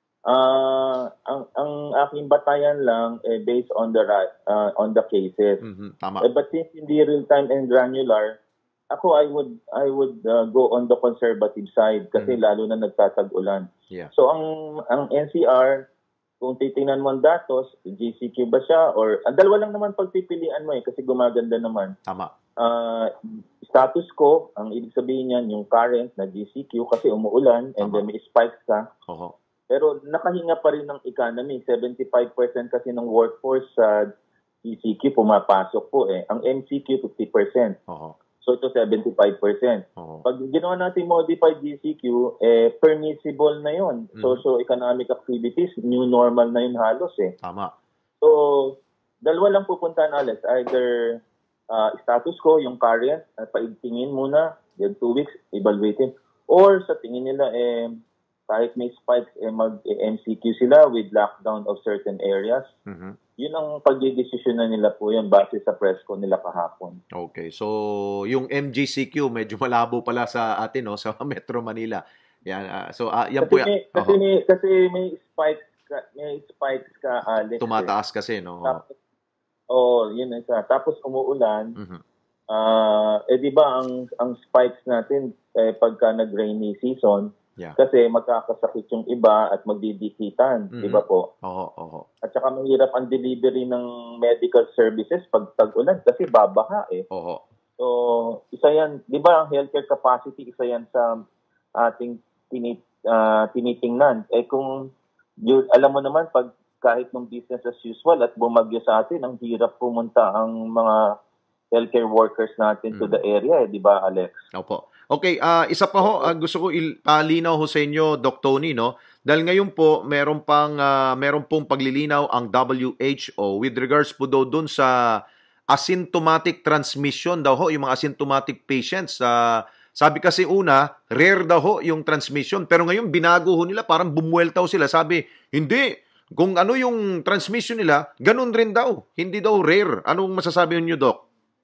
Ah, ang ang aking batayan lang eh, based on the ra- uh, on the cases. Mhm, tama. Eh, but since hindi real time and granular, ako I would I would uh, go on the conservative side kasi Mhm. lalo na nagtatag-ulan. Yeah. So ang ang N C R, kung titingnan mo ang datos, G C Q ba siya or ang dalawa lang naman pagpipilian mo eh kasi gumaganda naman. Tama. Uh, status quo, ang ibig sabihin niyan yung current na G C Q kasi umuulan and Tama. then may spikes ka. Oho. Pero nakahinga pa rin ng economy. seventy-five percent kasi ng workforce sa G C Q pumapasok po eh. Ang M C Q fifty percent. Oho. So ito seventy-five percent. Oho. Pag ginawa natin modified G C Q, eh, permissible na yon. Mhm. Socio-economic activities, new normal na yun halos eh. Tama. So, dalawa lang pupuntahan, Alex. Either uh, status quo, yung current, uh, paigtingin muna, then two weeks, evaluating. Or sa tingin nila, eh, kahit may spikes, eh, mag-M C Q sila with lockdown of certain areas. Mhm. Yun ang pagdidesisyon na nila po yun base sa press ko nila kahapon. Okay. So, yung M G C Q medyo malabo pala sa atin, no, sa Metro Manila. Yan. ah, so, ah, yan po Kasi yan. may, kasi Oho. may, kasi may spikes ka, may spikes ka, Alex. Tumataas kasi, no? Eh. Tapos, oh, yun na isa. Tapos umuulan. Mhm. Ah, eh di ba ang ang spikes natin eh, pagka nag-rainy season, Yeah. kasi magkakasakit yung iba at magdidikitan, Mhm. di ba po? Oho, oho. At saka mahirap ang delivery ng medical services pag tag-ulan kasi babaha eh. Oho. So, isa yan, di ba ang healthcare capacity, isa yan sa ating tinit, ah, tinitingnan. Eh kung, yun, alam mo naman, pag kahit ng business as usual at bumagyo sa atin, ang hirap pumunta ang mga healthcare workers natin to Mhm. the area, eh, di ba, Alex? Opo. Okay, ah isa pa ho, ah, gusto ko ipalinaw ho sa inyo, Doc Tony, no? Dahil ngayon po, meron pang ah, meron pong paglilinaw ang W H O with regards po daw dun sa asymptomatic transmission daw ho, yung mga asymptomatic patients. Ah, sabi kasi una, rare daw ho yung transmission, pero ngayon binago ho nila, parang bumuelta ho sila. Sabi, hindi, kung ano yung transmission nila, ganun rin daw. Hindi daw rare. Anong masasabi niyo, Doc?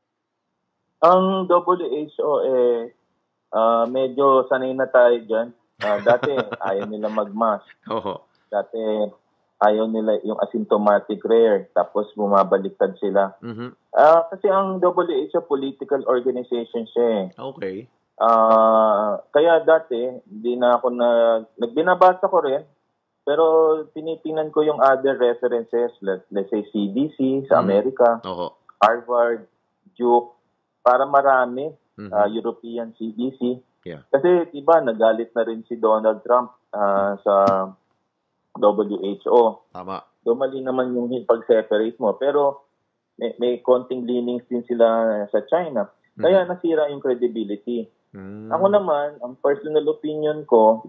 Ang W H O, eh, ah, medyo sanay na tayo dyan. Ah, dati, ayaw nila mag-mask. Oho. Dati, ayaw nila yung asymptomatic rare. Tapos, bumabaliktad sila. Mhm. Ah, kasi ang W H O, political organization siya eh. Okay. Ah, kaya dati, hindi na ako na, nagbinabasa ko rin. Pero, tinitingnan ko yung other references. Let, let's say, C D C sa Mhm. Amerika, Oho. Harvard, Duke, para marami. Mhm. uh, European C D C. Yeah. Kasi, diba, nagalit na rin si Donald Trump uh, sa W H O. Tama. Dumali naman yung pag-separate mo. Pero, may, may konting leanings din sila sa China. Kaya nasira yung credibility. Mm. Ako naman, ang personal opinion ko,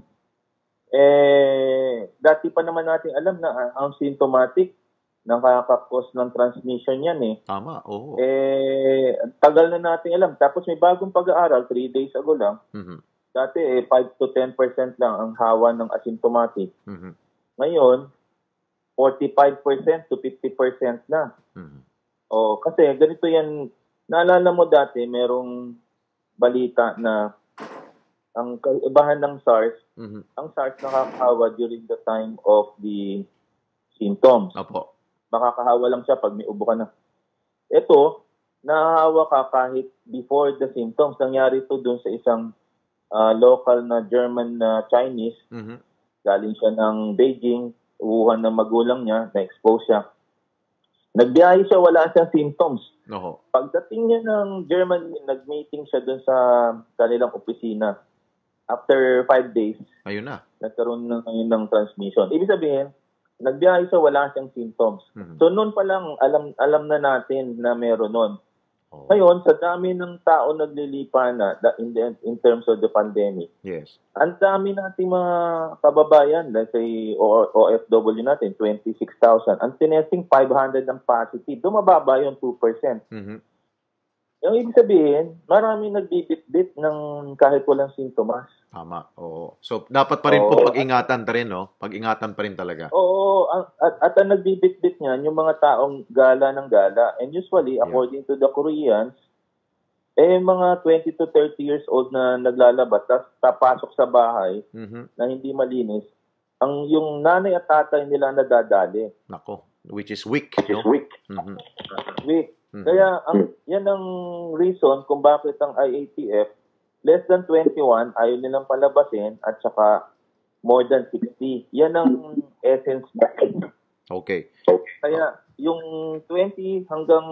eh, dati pa naman natin alam na uh, ang symptomatic, nakaka-cause ng transmission yan eh. Tama, oo. Eh, tagal na natin alam. Tapos may bagong pag-aaral, three days ago lang. Mhm. Dati, eh, five to ten percent lang ang hawa ng asymptomatic. Mhm. Ngayon, forty-five percent to fifty percent na. Mhm. O, kasi ganito yan, naalala mo dati, merong balita na ang kaibahan ng SARS, Mhm. ang SARS nakakahawa during the time of the symptoms. Opo. Makakahawa lang siya pag may ubo ka na. Ito, nahahawa ka kahit before the symptoms. Nangyari ito dun sa isang uh, local na German na Chinese. Mhm. Galing siya ng Beijing, uhuhan ng magulang niya, na-expose siya. Nagbiyahe siya, wala siyang symptoms. Oho. Pagdating niya ng Germany, nag-meeting siya dun sa kanilang opisina. After five days, Ayun na. nagkaroon na ngayon ng transmission. Ibig sabihin, nagbiyahe siya, wala siyang symptoms. Mhm. So noon pa lang, alam, alam na natin na meron nun. Oh. Ngayon, sa dami ng tao naglilipa na da- in, the, in terms of the pandemic, Yes. ang dami nating mga kababayan, let's say O- OFW natin, twenty-six thousand. Ang tinesting five hundred ang positive. Dumababa yung two percent. Mhm. Yung ibig sabihin, marami nagbibit-bit ng kahit walang sintomas. Tama. Oo. So, dapat pa rin po Oo. pag-ingatan pa rin, no? Pag-ingatan pa rin talaga. Oo, ang, at, at ang nagbibit-bit niyan, yung mga taong gala ng gala. And usually, Yeah. according to the Koreans, eh, mga twenty to thirty years old na naglalabas, tapos papasok sa bahay Mhm. na hindi malinis, ang yung nanay at tatay nila nadadali. Nako. Which is weak, Which is no? weak. Mhm. Weak. Mhm. Kaya, ang, yan ang reason kung bakit ang I A T F, less than twenty-one, ayaw nilang palabasin, at saka more than sixty. Yan ang essence natin. Okay. Kaya, yung twenty hanggang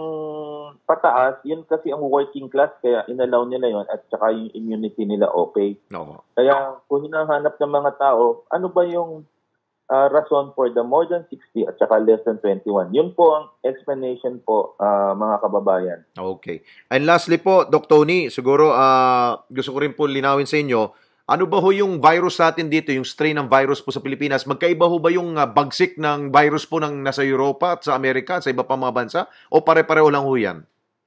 pataas, yun kasi ang working class, kaya inalaw nila yon, at saka yung immunity nila okay. No. Kaya, kung hinahanap ng mga tao, ano ba yung uh, rason for the more than sixty at saka less than twenty-one? Yun po ang explanation po, uh, mga kababayan. Okay. And lastly po, Doc Tony, siguro ah, gusto ko rin po linawin sa inyo, ano ba ho yung virus natin dito, yung strain ng virus po sa Pilipinas? Magkaiba ho ba yung ah, bagsik ng virus po ng nasa Europa at sa Amerika at sa iba pang mga bansa? O pare-pareho lang ho yan?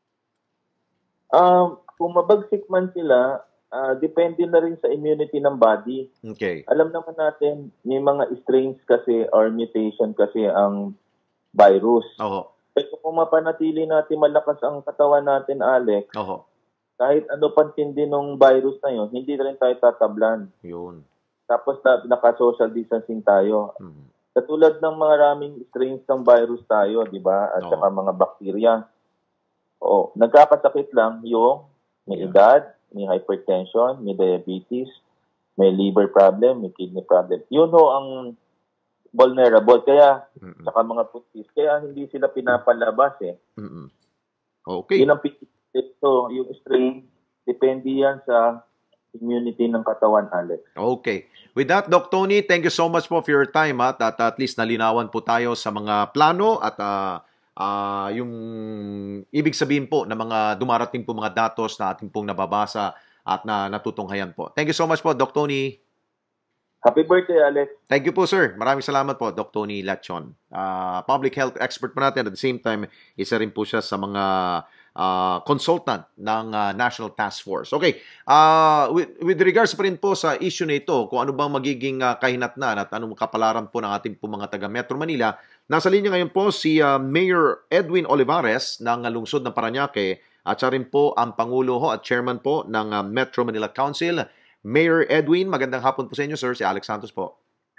Um, kung mabagsik man sila, uh, depende na rin sa immunity ng body. Okay. Alam naman natin, may mga strains kasi or mutation kasi ang virus. Oho. Pero kung mapanatili natin malakas ang katawan natin, Alex, Oho. kahit ano pantindi ng virus na yun, hindi na rin tayo tatablan. Yun. Tapos na, naka-social distancing tayo. Mhm. Katulad ng mga maraming strains ng virus tayo, di ba? At Oo. saka mga bakterya. Oo. Nagkakasakit lang yung may Yeah. edad, may hypertension, may diabetes, may liver problem, may kidney problem. Yun ho ang vulnerable. Kaya, Mhm. saka mga putis, kaya hindi sila pinapalabas eh. Mhm. Okay. Yun ang pitik. So, yung strain, depende yan sa immunity ng katawan, Alex. Okay. With that, Doc Tony, thank you so much po for your time at, at at least nalinawan po tayo sa mga plano at ah, ah, yung ibig sabihin po ng mga dumarating po mga datos na ating pong nababasa at na natutunghayan po. Thank you so much po, Doc Tony. Happy birthday, Alex. Thank you po, sir. Maraming salamat po, Doc Tony Leachon. Ah, public health expert po natin. At the same time, isa rin po siya sa mga ah, consultant ng ah, National Task Force. Okay. Ah, with, with regards pa rin po sa issue na ito, kung ano bang magiging ah, kahinatnan at anong kapalaran po ng ating po mga taga Metro Manila, nasa linya ngayon po si ah, Mayor Edwin Olivares ng ah, lungsod ng Paranaque at siya rin po ang Pangulo ho at Chairman po ng ah, Metro Manila Council. Mayor Edwin, magandang hapon po sa inyo, sir. Si Alex Santos po.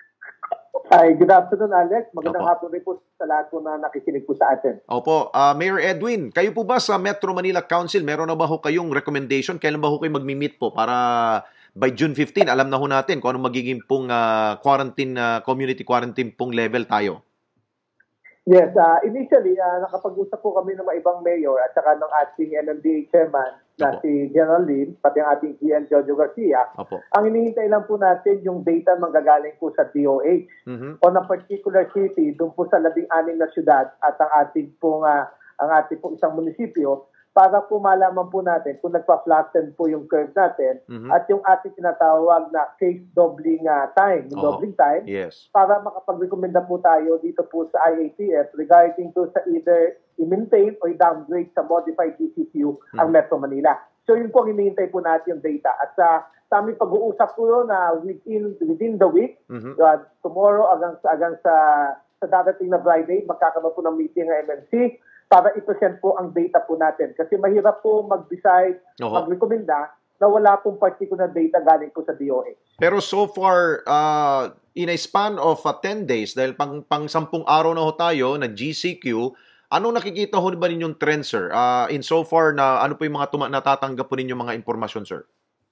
Hi, good afternoon, Alex. Magandang Opo. hapon rin po sa lahat po na nakikinig po sa atin. Opo, ah, Mayor Edwin, kayo po ba sa Metro Manila Council, meron na ba ho kayong recommendation? Kailan ba ho kayo magmi-meet po para by June fifteenth, alam na ho natin kung anong magiging pong ah, quarantine, ah, community quarantine pong level tayo? Yes, uh, initially, uh, nakapag-usap po kami ng mga ibang mayor at saka ng ating M M D A chairman na Opo. si General Lim, pati ang ating G M Jojo Garcia. Opo. Ang hinihintay lang po natin yung data manggagaling po sa D O H Mhm. on a particular city, doon po sa labing-anim na syudad at ang ating pong, ah, ang ating pong isang munisipyo para po malaman po natin kung nagpa-flatten po yung curve natin Mhm. at yung ating tinatawag na case doubling ah, time, yung Oo. doubling time, Yes. para makapag-recommenda po tayo dito po sa I A T F regarding to sa either i-maintain o i-downgrade sa modified D C Q ang Mhm. Metro Manila. So yun po ang hinihintay po natin yung data. At sa, sa aming pag-uusap po yun na within, within the week, Mhm. uh, tomorrow hanggang, sa- hanggang sa, sa darating na Friday, magkakaroon po ng meeting ng M N C para i-present po ang data po natin. Kasi mahirap po mag-decide, Oho. mag-rekomenda na wala pong particular data galing po sa D O H. Pero so far, uh, in a span of uh, ten days, dahil pang, pang sampung araw na ho tayo na G C Q, anong nakikita ho ba ninyong trend, sir? Uh, in so far, na ano po yung mga tuma- natatanggap po ninyong mga impormasyon, sir?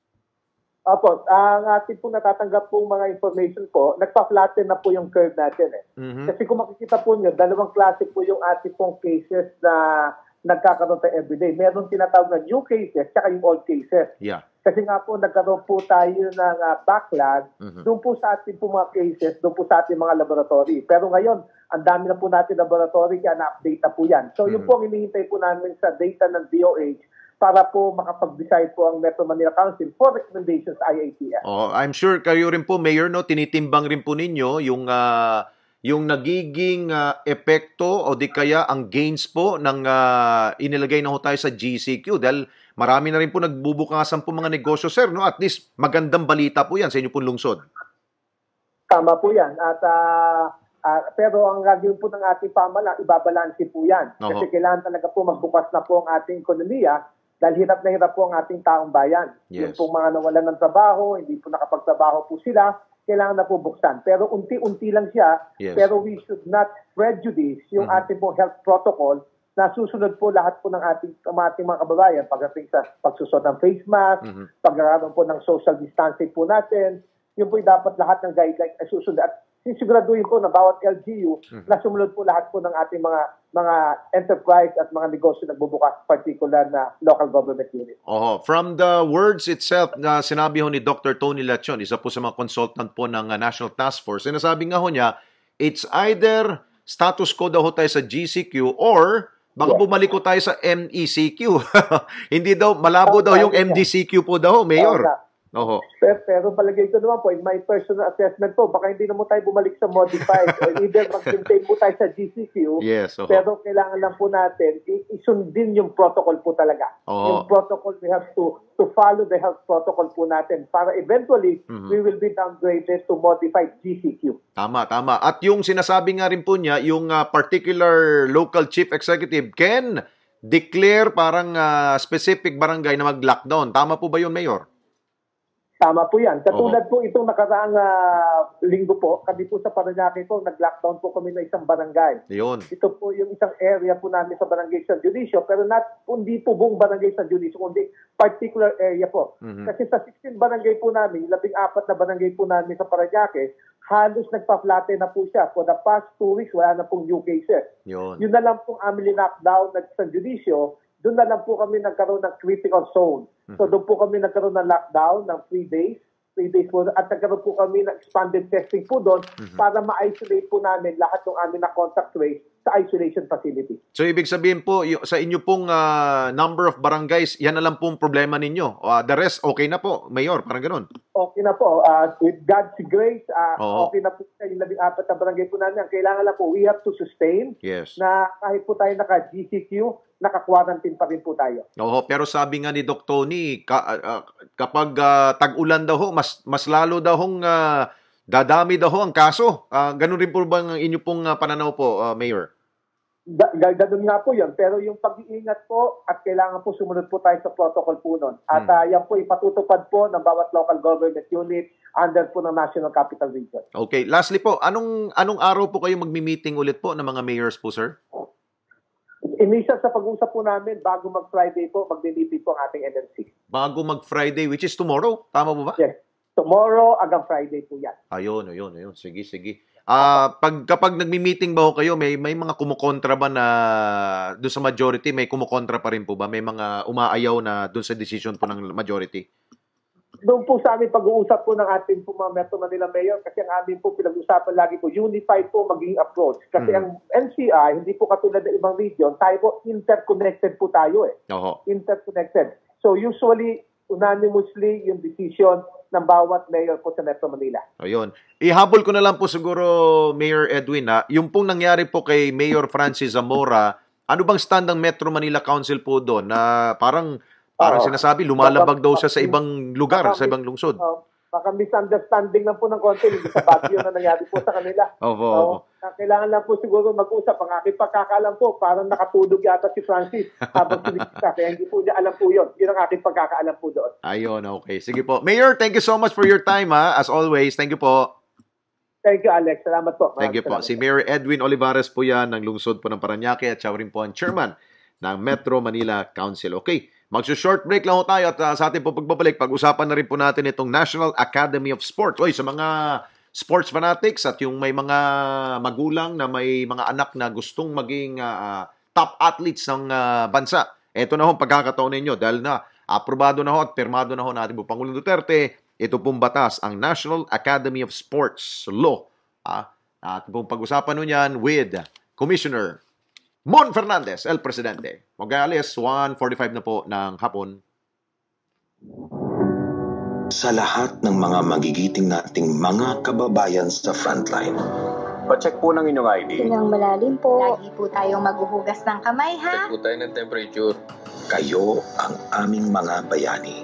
Opo, ang ating po natatanggap pong mga information po, nagpa-flatten na po yung curve natin eh. Mm-hmm. Kasi kung makikita po nyo, dalawang klase po yung ating pong cases na nagkakaroon tayo everyday. Meron tinatawag na new cases, tsaka yung old cases. Yeah. Kasi nga po, nagkaroon po tayo ng uh, backlog, mm-hmm. doon po sa ating po mga cases, doon po sa ating mga laboratory. Pero ngayon, ang dami na po natin laboratory, kaya na-update na po yan. So, mm-hmm. yun po ang hinihintay po namin sa data ng D O H para po makapag-decide po ang Metro Manila Council for recommendations sa I A T F. Oh, I'm sure kayo rin po, Mayor, no, tinitimbang rin po ninyo yung uh, yung nagiging uh, epekto o di kaya ang gains po ng uh, inilagay na ho tayo sa G C Q dahil marami na rin po nagbubukasan po mga negosyo, sir, no? At least magandang balita po yan sa inyo pong lungsod. Tama po yan. At uh, uh, pero ang gagawin po ng ating pamahalaan, ibabalansi po yan. Oho. Kasi kailangan talaga po magbukas na po ang ating ekonomiya dahil hirap na hirap po ang ating taong bayan. Yes. Yung pong mga nawalan ng trabaho, hindi po nakapagtrabaho po sila, kailangan na po buksan. Pero unti-unti lang siya, yes. Pero we should not prejudice yung mm-hmm. ating po health protocol na susunod po lahat po ng ating, ng ating mga kababayan pagdating sa pagsusot ng face mask, mm-hmm. pagkakaroon po ng social distancing po natin, yun po dapat lahat ng guidelines ay susunod. At sisiguraduhin po na bawat L G U mm-hmm. na sumunod po lahat po ng ating mga mga enterprise at mga negosyo nagbubukas, particular na local government unit. Oh, from the words itself na sinabi ho ni Doctor Tony Leachon, isa po sa mga consultant po ng uh, National Task Force, sinasabi nga ho niya, it's either status quo daw ho tayo sa G C Q or baka yeah. bumalik ko tayo sa M E C Q. Hindi daw, malabo oh, daw yung M D C Q po daw, Mayor. Oh, Oho. Pero, pero palagay ko naman po, in my personal assessment po, baka hindi na mo tayo bumalik sa modified or either mag-maintain po tayo sa G C Q. Yes, oho. Pero kailangan lang po natin isundin yung protocol po talaga. Oho. Yung protocol, we have to to follow the health protocol po natin para eventually mm-hmm. we will be downgraded to modified G C Q. Tama, tama. At yung sinasabi nga rin po niya, yung uh, particular local chief executive can declare parang uh, specific barangay na mag-lockdown. Tama po ba yun, Mayor? Tama po yan. Katulad oh. po itong nakaraang uh, linggo po, kami po sa Paranaque po, nag-lockdown po kami ng isang barangay. Yun. Ito po yung isang area po namin sa Barangay San Dionisio, pero not, hindi po buong Barangay San Dionisio, kundi particular area po. Mm-hmm. Kasi sa sixteen barangay po namin, labing apat na barangay po namin sa Paranaque, halos nagpa-flatten na po siya. For the past two weeks, wala na pong new cases. Yun. Yun na lang pong aming lockdown ng San Dionisio, doon na lang po kami nagkaroon ng critical zone. So doon po kami nagkaroon ng lockdown ng three days. three days po. At nagkaroon po kami ng expanded testing po doon mm-hmm. para ma-isolate po namin lahat ng aming na-contact trace sa isolation facility. So ibig sabihin po, y- sa inyo pong uh, number of barangays, yan na lang pong problema ninyo. Uh, the rest, okay na po, Mayor, parang ganun. Okay na po. Uh, with God's grace, uh, Oo. okay na po yung labing apat na barangay po namin. Ang kailangan lang po, we have to sustain yes. na kahit po tayo naka-G C Q, naka-quarantine pa rin po tayo. Oo, pero sabi nga ni Doc Tony, ka, uh, kapag uh, tag-ulan daw ho, mas, mas lalo daw hong uh, dadami daw ho ang kaso. Uh, ganun rin po ba ang inyo pong uh, pananaw po, uh, Mayor? Ganun nga po yun. Pero yung pag-iingat po at kailangan po sumunod po tayo sa protocol po nun. At hmm. uh, yan po ipatutupad po ng bawat local government unit under po ng National Capital Region. Okay. Lastly po, anong anong araw po kayo magmi-meeting ulit po ng mga mayors po, sir? Initial sa pag-usap po namin, bago mag-Friday po, mag-meeting po ang ating N N C. Bago mag-Friday, which is tomorrow? Tama po ba? Yes. Tomorrow hanggang Friday po yan. Ayun, ayun, ayun. Sige, sige. Ah, uh, pag kapag nagmi-meeting ba ho kayo, may may mga kumukontra ba na doon sa majority, may kumukontra pa rin po ba? May mga umaayaw na doon sa decision po ng majority? Doon po sa amin pag-uusap po ng ating po mga Metro Manila Mayor, kasi ang amin po pinag-usapan lagi po, unified po magiging approach. Kasi hmm. ang N C I, hindi po katulad ng ibang region, tayo po interconnected po tayo eh. Oho. Interconnected. So usually, unanimously yung decision ng bawat mayor po sa Metro Manila. Ayun. Ihabol ko na lang po siguro, Mayor Edwin, ha? Yung pong nangyari po kay Mayor Francis Zamora, ano bang stand ng Metro Manila Council po doon na parang Parang uh, sinasabi, lumalabag daw siya sa ibang lugar, sa ibang lungsod. Uh, baka misunderstanding lang po ng konti hindi sa bagyo na nangyari po sa kanila. Opo, So, opo. kailangan lang po siguro mag-usap. Ang aking pagkakaalam po, parang nakatulog yata si Francis habang sinisita. Kaya hindi po niya alam po yun. Yun ang aking pagkakaalam po doon. Ayun, okay. Sige po. Mayor, thank you so much for your time, ha? As always, thank you po. Thank you, Alex. Salamat po. Thank you po. Si Mayor Edwin Olivares po yan ng lungsod po ng Paranaque at siya rin po ang chairman ng Metro Manila Council. Okay, magso-short break lang ho tayo at uh, sa ating po pagbabalik, pag-usapan na rin po natin itong National Academy of Sports. Oy, sa mga sports fanatics at yung may mga magulang na may mga anak na gustong maging uh, top athletes ng uh, bansa. Ito na ho ang pagkakataon ninyo dahil na aprobado na ho at pirmado na ho natin po Pangulong Duterte ito pong batas, ang National Academy of Sports Law. Ah, at pong pag-usapan nun yan with Commissioner Mon Fernandez, El Presidente. Mag-aalis, one forty-five na po ng hapon. Sa lahat ng mga magigiting nating mga kababayan sa frontline, pa-check po ng inyong I D. Sinang malalim po. Lagi po tayong maghuhugas ng kamay, ha? Check po tayo ng temperature. kayo ang aming mga bayani.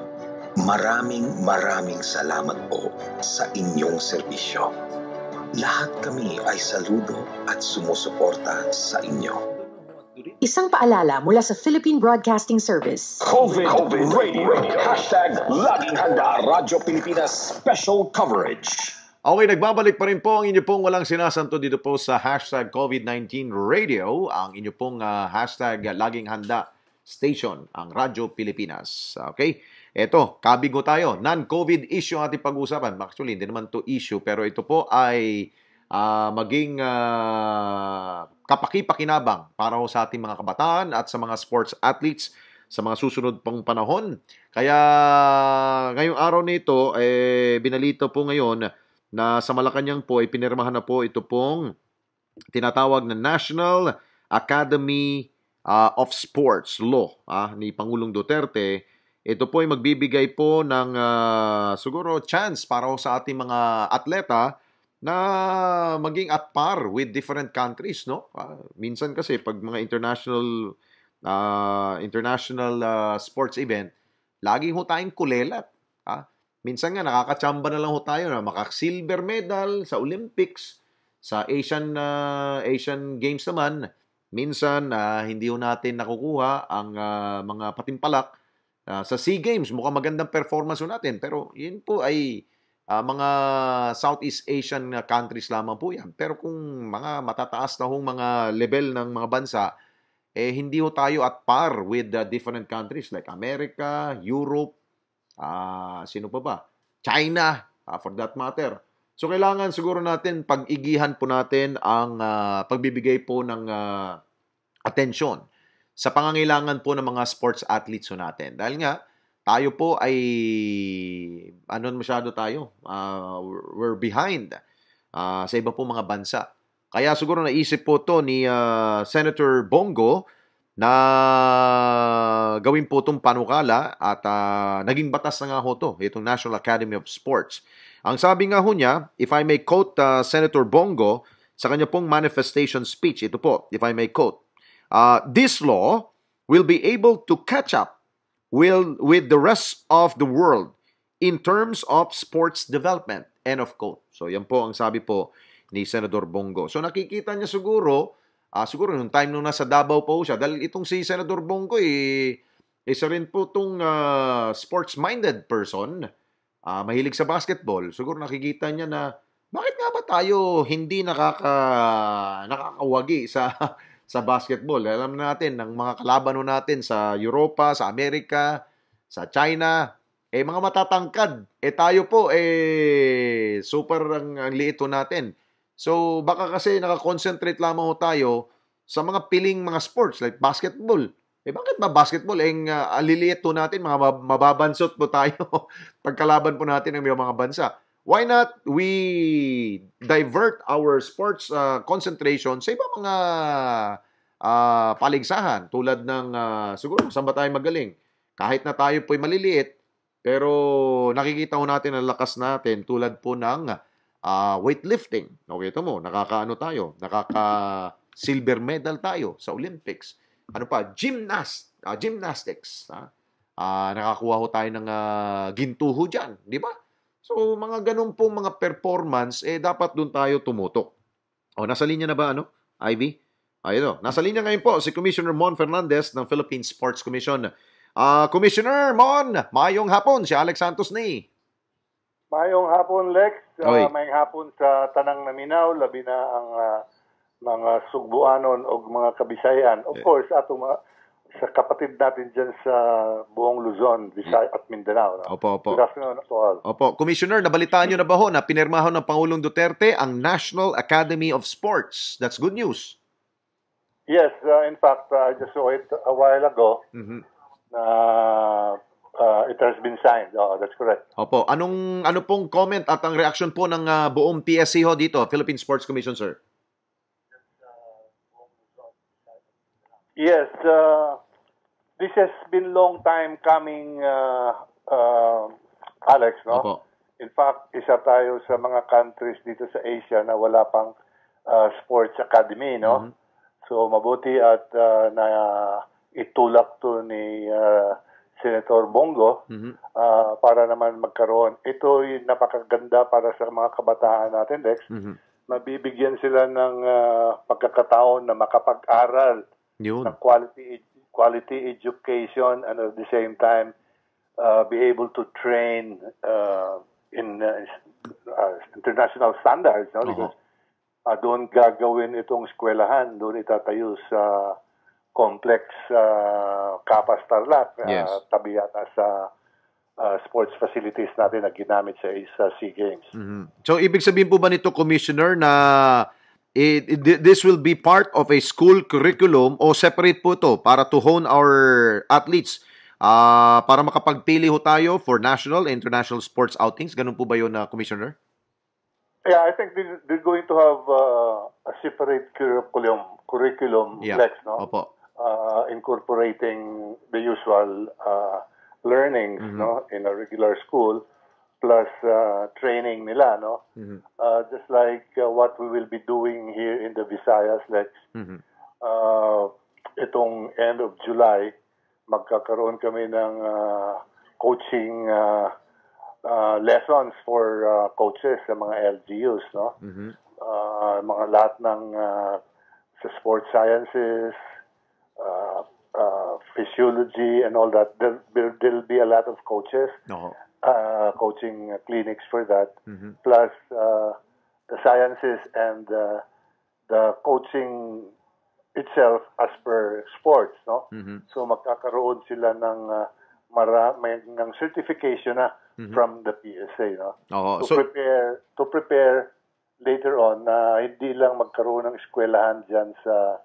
Maraming maraming salamat po sa inyong serbisyo. Lahat kami ay saludo at sumusuporta sa inyo. Isang paalala mula sa Philippine Broadcasting Service. COVID, COVID Radio. Hashtag Laging Handa Radyo Pilipinas Special Coverage. Okay, nagbabalik pa rin po ang inyo pong walang sinasanto dito po sa hashtag COVID nineteen Radio. Ang inyo pong uh, hashtag Laging Handa Station, ang Radyo Pilipinas. Okay? Eto, kabigo tayo. Non-COVID issue ang ating pag-uusapan. Actually, hindi naman to issue, pero ito po ay uh, maging uh, kapaki-pakinabang para ho sa ating mga kabataan at sa mga sports athletes sa mga susunod pang panahon. Kaya ngayong araw nito, eh, binalito po ngayon na sa Malacanang po ay pinirmahan na po ito pong tinatawag na National Academy uh, of Sports Law ah, ni Pangulong Duterte. Ito po ay magbibigay po ng uh, siguro chance para ho sa ating mga atleta na maging at par with different countries, no? Uh, minsan kasi pag mga international uh, international uh, sports event, lagi ho tayong kulelat. Ah? Minsan nga nakakachamba na lang ho tayo na maka-silver medal sa Olympics, sa Asian uh, Asian Games naman. Minsan uh, hindi ho natin nakukuha ang uh, mga patimpalak. Uh, sa SEA Games, mukhang magandang performance ho natin. Pero yun po ay uh, mga Southeast Asian countries lamang po yan. Pero kung mga matataas na hong mga level ng mga bansa, eh hindi ho tayo at par with the different countries like America, Europe, uh, sino pa ba? China, uh, for that matter. So kailangan siguro natin pag-igihan po natin ang uh, pagbibigay po ng uh, atensyon sa pangangailangan po ng mga sports athletes ho natin. Dahil nga, tayo po ay, ano masyado tayo, uh, we're behind uh, sa iba po mga bansa. Kaya siguro naisip po to ni uh, Senator Bongo na gawin po itong panukala at uh, naging batas na nga ho to, itong National Academy of Sports. Ang sabi nga ho niya, if I may quote uh, Senator Bongo sa kanya pong manifestation speech, ito po, if I may quote, Uh, this law will be able to catch up will, with the rest of the world in terms of sports development. End of quote. So, yan po ang sabi po ni Senador Bongo. So, nakikita niya siguro, uh, siguro yung time nung nasa Davao po siya, dahil itong si Senador Bongo, eh, isa rin po itong uh, sports-minded person, uh, mahilig sa basketball. Siguro nakikita niya na, bakit nga ba tayo hindi nakaka, nakakawagi sa sa basketball? Alam natin, ng mga kalaban natin sa Europa, sa Amerika, sa China, eh mga matatangkad. Eh tayo po, eh super ang, ang liit natin. So baka kasi nakakonsentrate lamang ho tayo sa mga piling mga sports like basketball. Eh bakit ba basketball? Eh uh, aliliit po natin, mga mababansot po tayo pagkalaban po natin ng mga bansa. Why not we divert our sports uh, concentration sa iba mga uh, paligsahan tulad ng uh, siguro saan ba tayo magaling? Kahit na tayo po'y maliliit, pero nakikita ho natin ang lakas natin tulad po ng uh, weightlifting. Okay, ito mo, nakakaano tayo, nakaka-silver medal tayo sa Olympics. Ano pa? Gymnast, uh, gymnastics. Uh, uh, nakakuha ho tayo ng uh, ginto ho dyan, di ba? So, mga ganun pong mga performance, eh, dapat doon tayo tumutok. O, nasa linya na ba, ano, Ivy? Ayun, nasa linya ngayon po si Commissioner Mon Fernandez ng Philippine Sports Commission. Ah, Commissioner Mon, mayong hapon, si Alex Santos ni. Mayong hapon, Lex. Oy. Uh, mayong hapon sa Tanang Naminaw, labi na ang uh, mga Sugbuanon o mga Kabisayan. Of Eh. course, atong mga sa kapatid natin dyan sa buong Luzon, Visayas at Mindanao. No? Opo, opo. Good afternoon to all. Opo, Commissioner, nabalitaan nyo na ba ho na pinirmahan ng Pangulong Duterte ang National Academy of Sports? That's good news. Yes, uh, in fact, uh, I just saw it a while ago. Mhm. Uh, uh, it has been signed. Oh, that's correct. Opo, anong ano pong comment at ang reaction po ng ah, buong P S C ho dito, Philippine Sports Commission, sir? Yes, uh, this has been long time coming, uh, uh, Alex, no? Opo. In fact, isa tayo sa mga countries dito sa Asia na wala pang uh, sports academy, no? Mhm. So mabuti at uh, na itulak to ni uh, Senator Bongo Mhm. uh, para naman magkaroon. Ito yung napakaganda para sa mga kabataan natin, Dex. Mhm. Mabibigyan sila ng uh, pagkakataon na makapag-aral Yun. ng quality quality education and at the same time uh, be able to train uh, in uh, uh, international standards, no? Oo. Because uh, doon gagawin itong eskwelahan, doon itatayo sa complex uh, Kapas Tarlac, uh, Yes. tabi yata sa uh, sports facilities natin na ginamit sa sa SEA Games. Mhm. So, ibig sabihin po ba nito, Commissioner, na it, it- this will be part of a school curriculum o separate po to para to hone our athletes ah para makapagpili ho tayo for national and international sports outings? Ganun po ba yun, na Commissioner? Yeah, I think they're, they're going to have uh, a separate curriculum, curriculum Yeah. Lex, no? Opo. Uh, incorporating the usual uh, learnings, Mhm. no, in a regular school, plus uh, training nila, no? Mhm. Uh, just like uh, what we will be doing here in the Visayas, Lex. Mhm. Uh, itong end of July, magkakaroon kami ng uh, coaching uh, uh, lessons for uh, coaches sa mga L G Us, no? Mhm. Uh, mga lahat ng uh, sa sports sciences, uh, uh, physiology and all that. There, there, there'll be a lot of coaches, Oo. uh, coaching clinics for that, Mhm. plus uh, the sciences and uh, the coaching itself as per sports, no? Mhm. So magkakaroon sila ng uh, mara may ng certification na Mhm. from the P S A, no? Oo. To So, prepare to prepare later on na hindi lang magkaroon ng eskwelahan diyan sa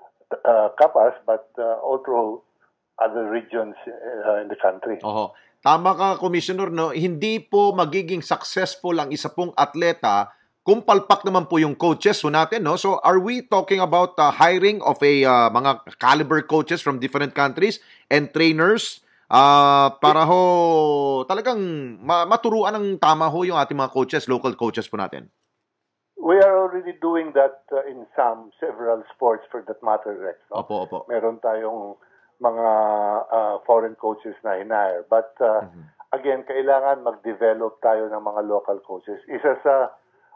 uh, Kapas but uh, also other regions uh, in the country. oo. Tama ka, Commissioner, no? Hindi po magiging successful ang isa pong atleta kung palpak naman po yung coaches ho natin, no? So, are we talking about uh, hiring of a uh, mga caliber coaches from different countries and trainers uh, para ho talagang ma- maturuan ng tama ho yung ating mga coaches, local coaches po natin? We are already doing that uh, in some several sports for that matter, Rex. No? Opo, opo. Meron tayong mga uh, foreign coaches na hinire. But uh, Mhm. again, kailangan mag-develop tayo ng mga local coaches. Isa sa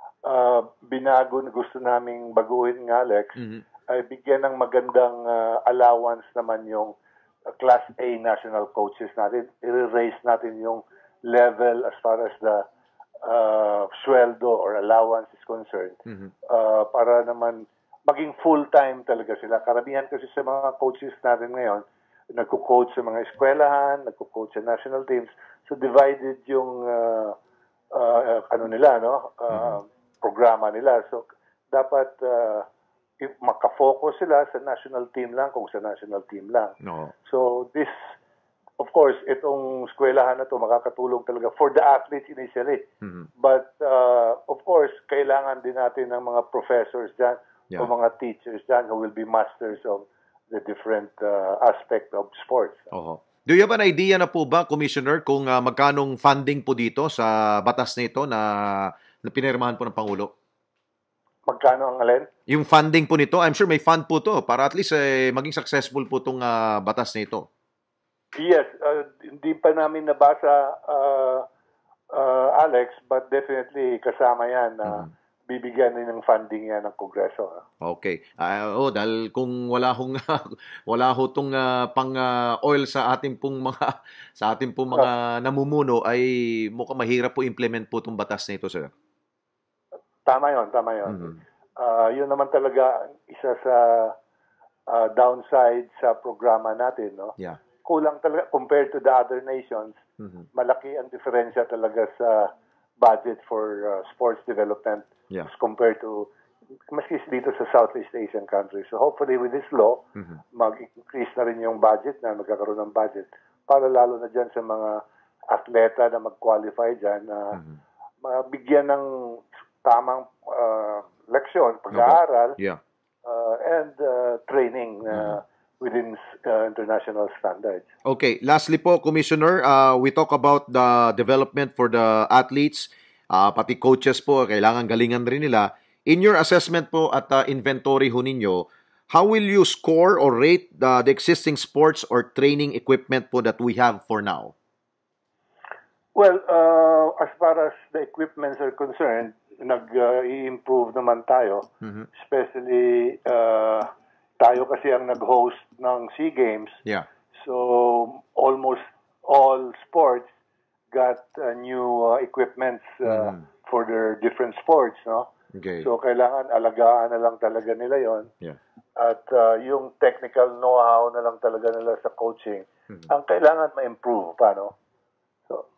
uh, binago na gusto naming baguhin nga, Alex, Mhm. ay bigyan ng magandang uh, allowance naman yung uh, Class A national coaches natin. I-raise natin yung level as far as the uh, sweldo or allowance is concerned. Mhm. Uh, para naman maging full-time talaga sila. Karamihan kasi sa mga coaches natin ngayon, nagko-coach sa mga eskwelahan, nagko-coach sa national teams. So divided yung uh, uh, ano nila, no? Uh, programa nila. So dapat uh, if makafocus sila sa national team lang kung sa national team lang. No. So this, of course, itong eskwelahan na to makakatulong talaga for the athletes initially. Mhm. But uh, of course, kailangan din natin ng mga professors dyan Yeah. o mga teachers dyan who will be masters of the different uh, aspect of sports. Oo. Do you have an idea na po ba, Commissioner, kung uh, magkanong funding po dito sa batas na ito na, na pinirmahan po ng Pangulo? Magkano ang alin? Yung funding po nito, I'm sure may fund po to para at least eh, maging successful po itong uh, batas na ito. Yes, uh, hindi pa namin nabasa uh, uh, Alex, but definitely kasama yan na mm-hmm. bibigyan din ng funding yan ng Kongreso. Okay. Uh, oh, dahil kung wala hong wala ho tong uh, pang uh, oil sa ating pong mga sa ating pong mga namumuno ay mukhang mahirap po implement po tong batas na ito, sir. Tama 'yon, tama 'yon. Mm-hmm. Uh, 'yun naman talaga isa sa uh, downside sa programa natin, no? Yeah. Kulang talaga compared to the other nations. Mm-hmm. Malaki ang diferensya talaga sa budget for uh, sports development. Yeah. As compared to maski dito sa Southeast Asian countries. So hopefully with this law, mm-hmm. mag-increase na rin yung budget na magkakaroon ng budget para lalo na dyan sa mga atleta na mag-qualify dyan na mm-hmm. mabigyan ng tamang uh, leksyon, pag-aaral, okay. yeah. uh, and uh, training uh, mm-hmm. within uh, international standards. Okay. Lastly po, Commissioner, uh, we talk about the development for the athletes. Uh, pati coaches po, kailangan galingan rin nila. In your assessment po at uh, inventory ho ninyo, how will you score or rate the, the existing sports or training equipment po that we have for now? Well, uh, as far as the equipments are concerned, nag-i-improve uh, naman tayo. Mm-hmm. Especially, uh, tayo kasi ang nag-host ng SEA Games. Yeah. So, almost all sports got uh, new uh, equipments uh, mm. for their different sports, no? Okay. So kailangan alagaan na lang talaga nila 'yon. Yeah. At uh, yung technical know-how na lang talaga nila sa coaching, mm-hmm. ang kailangan ma-improve pa, no? So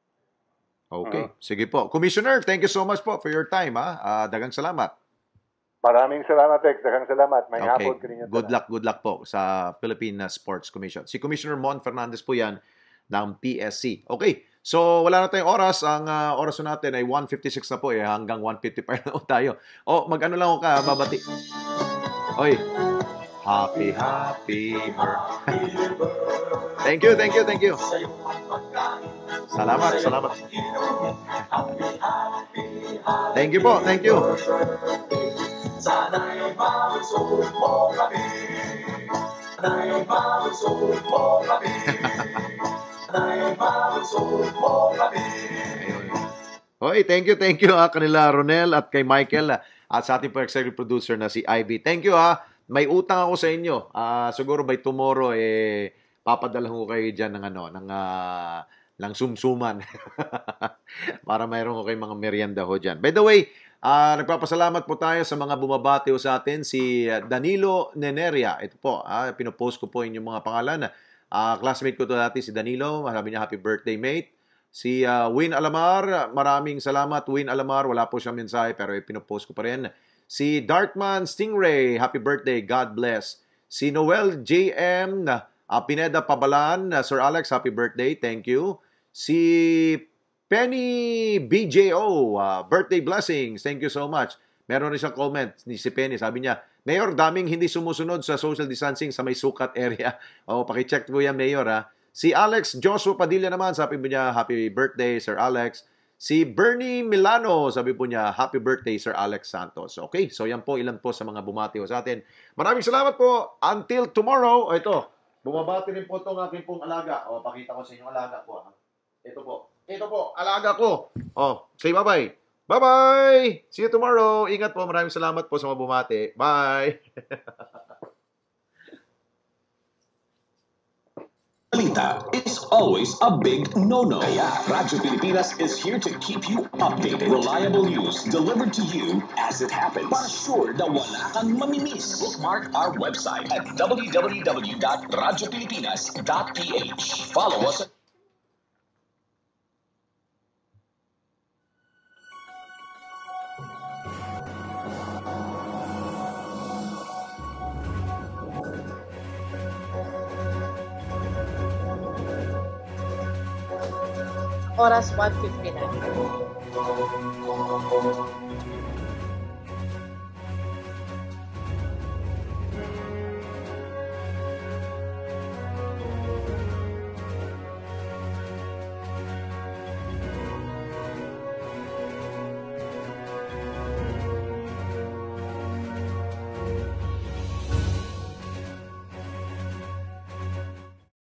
Okay. Mm-hmm. Sige po. Commissioner, thank you so much po for your time, ha. Uh, dagang salamat. Maraming salamat, Tex. Dagang salamat. May okay. hapon kanina. Good luck, good luck po sa Philippine Sports Commission. Si Commissioner Mon Fernandez po 'yan ng P S C. Okay. So, wala na tayong oras. Ang uh, oras natin ay one fifty-six na po. Eh. Hanggang one fifty-five na tayo. O, mag-ano lang ako ka, babati. Oy. Happy, happy birthday. Thank you, thank you, thank you. Salamat, salamat. Thank you po, thank you. Sana'y malusog mo kami. Sana'y malusog mo kami. Hoy, thank you, thank you ha, kanila Ronel at kay Michael at sa ating executive producer na si Ivy. Thank you ha. May utang ako sa inyo. Uh, siguro by tomorrow eh papadala ko kayo diyan ng ano, ng uh, ng sumsuman. Para mayroon ko kay mga merienda ho diyan. By the way, uh, nagpapasalamat po tayo sa mga bumabati ho sa atin, si Danilo Neneria. Ito po, uh, pinopost ko po inyong mga pangalan. Uh, classmate ko to dati, si Danilo. Sabi niya, happy birthday, mate. Si uh, Win Alamar, maraming salamat, Win Alamar. Wala po siyang mensahe, pero pinopost ko pa rin. Si Dartman Stingray, happy birthday, God bless. Si Noel J M, uh, Pineda Pabalan, uh, Sir Alex, happy birthday, thank you. Si Penny B J O, uh, birthday blessings, thank you so much. Meron rin siyang comment ni si Penny, sabi niya, Mayor, daming hindi sumusunod sa social distancing sa may sukat area. O, pakicheck po yan, Mayor, ha. Si Alex Joshua Padilla naman, sabi po niya, happy birthday, Sir Alex. Si Bernie Milano, sabi po niya, happy birthday, Sir Alex Santos. Okay, so yan po, ilan po sa mga bumati sa atin. Maraming salamat po. Until tomorrow, o ito, bumabati rin po itong aking pong alaga. O, pakita ko sa inyong alaga po, ha. Ito po. Ito po, alaga ko. O, say bye-bye. Bye-bye! See you tomorrow. Ingat po. Maraming salamat po sa mga bumati. Bye! Balita is always a big no-no. Kaya Radyo Pilipinas is here to keep you updated. Reliable news delivered to you as it happens. Para sure na wala kang mamimiss. Bookmark our website at w w w dot radyo pilipinas dot p h. Follow us at Oras one fifty-nine.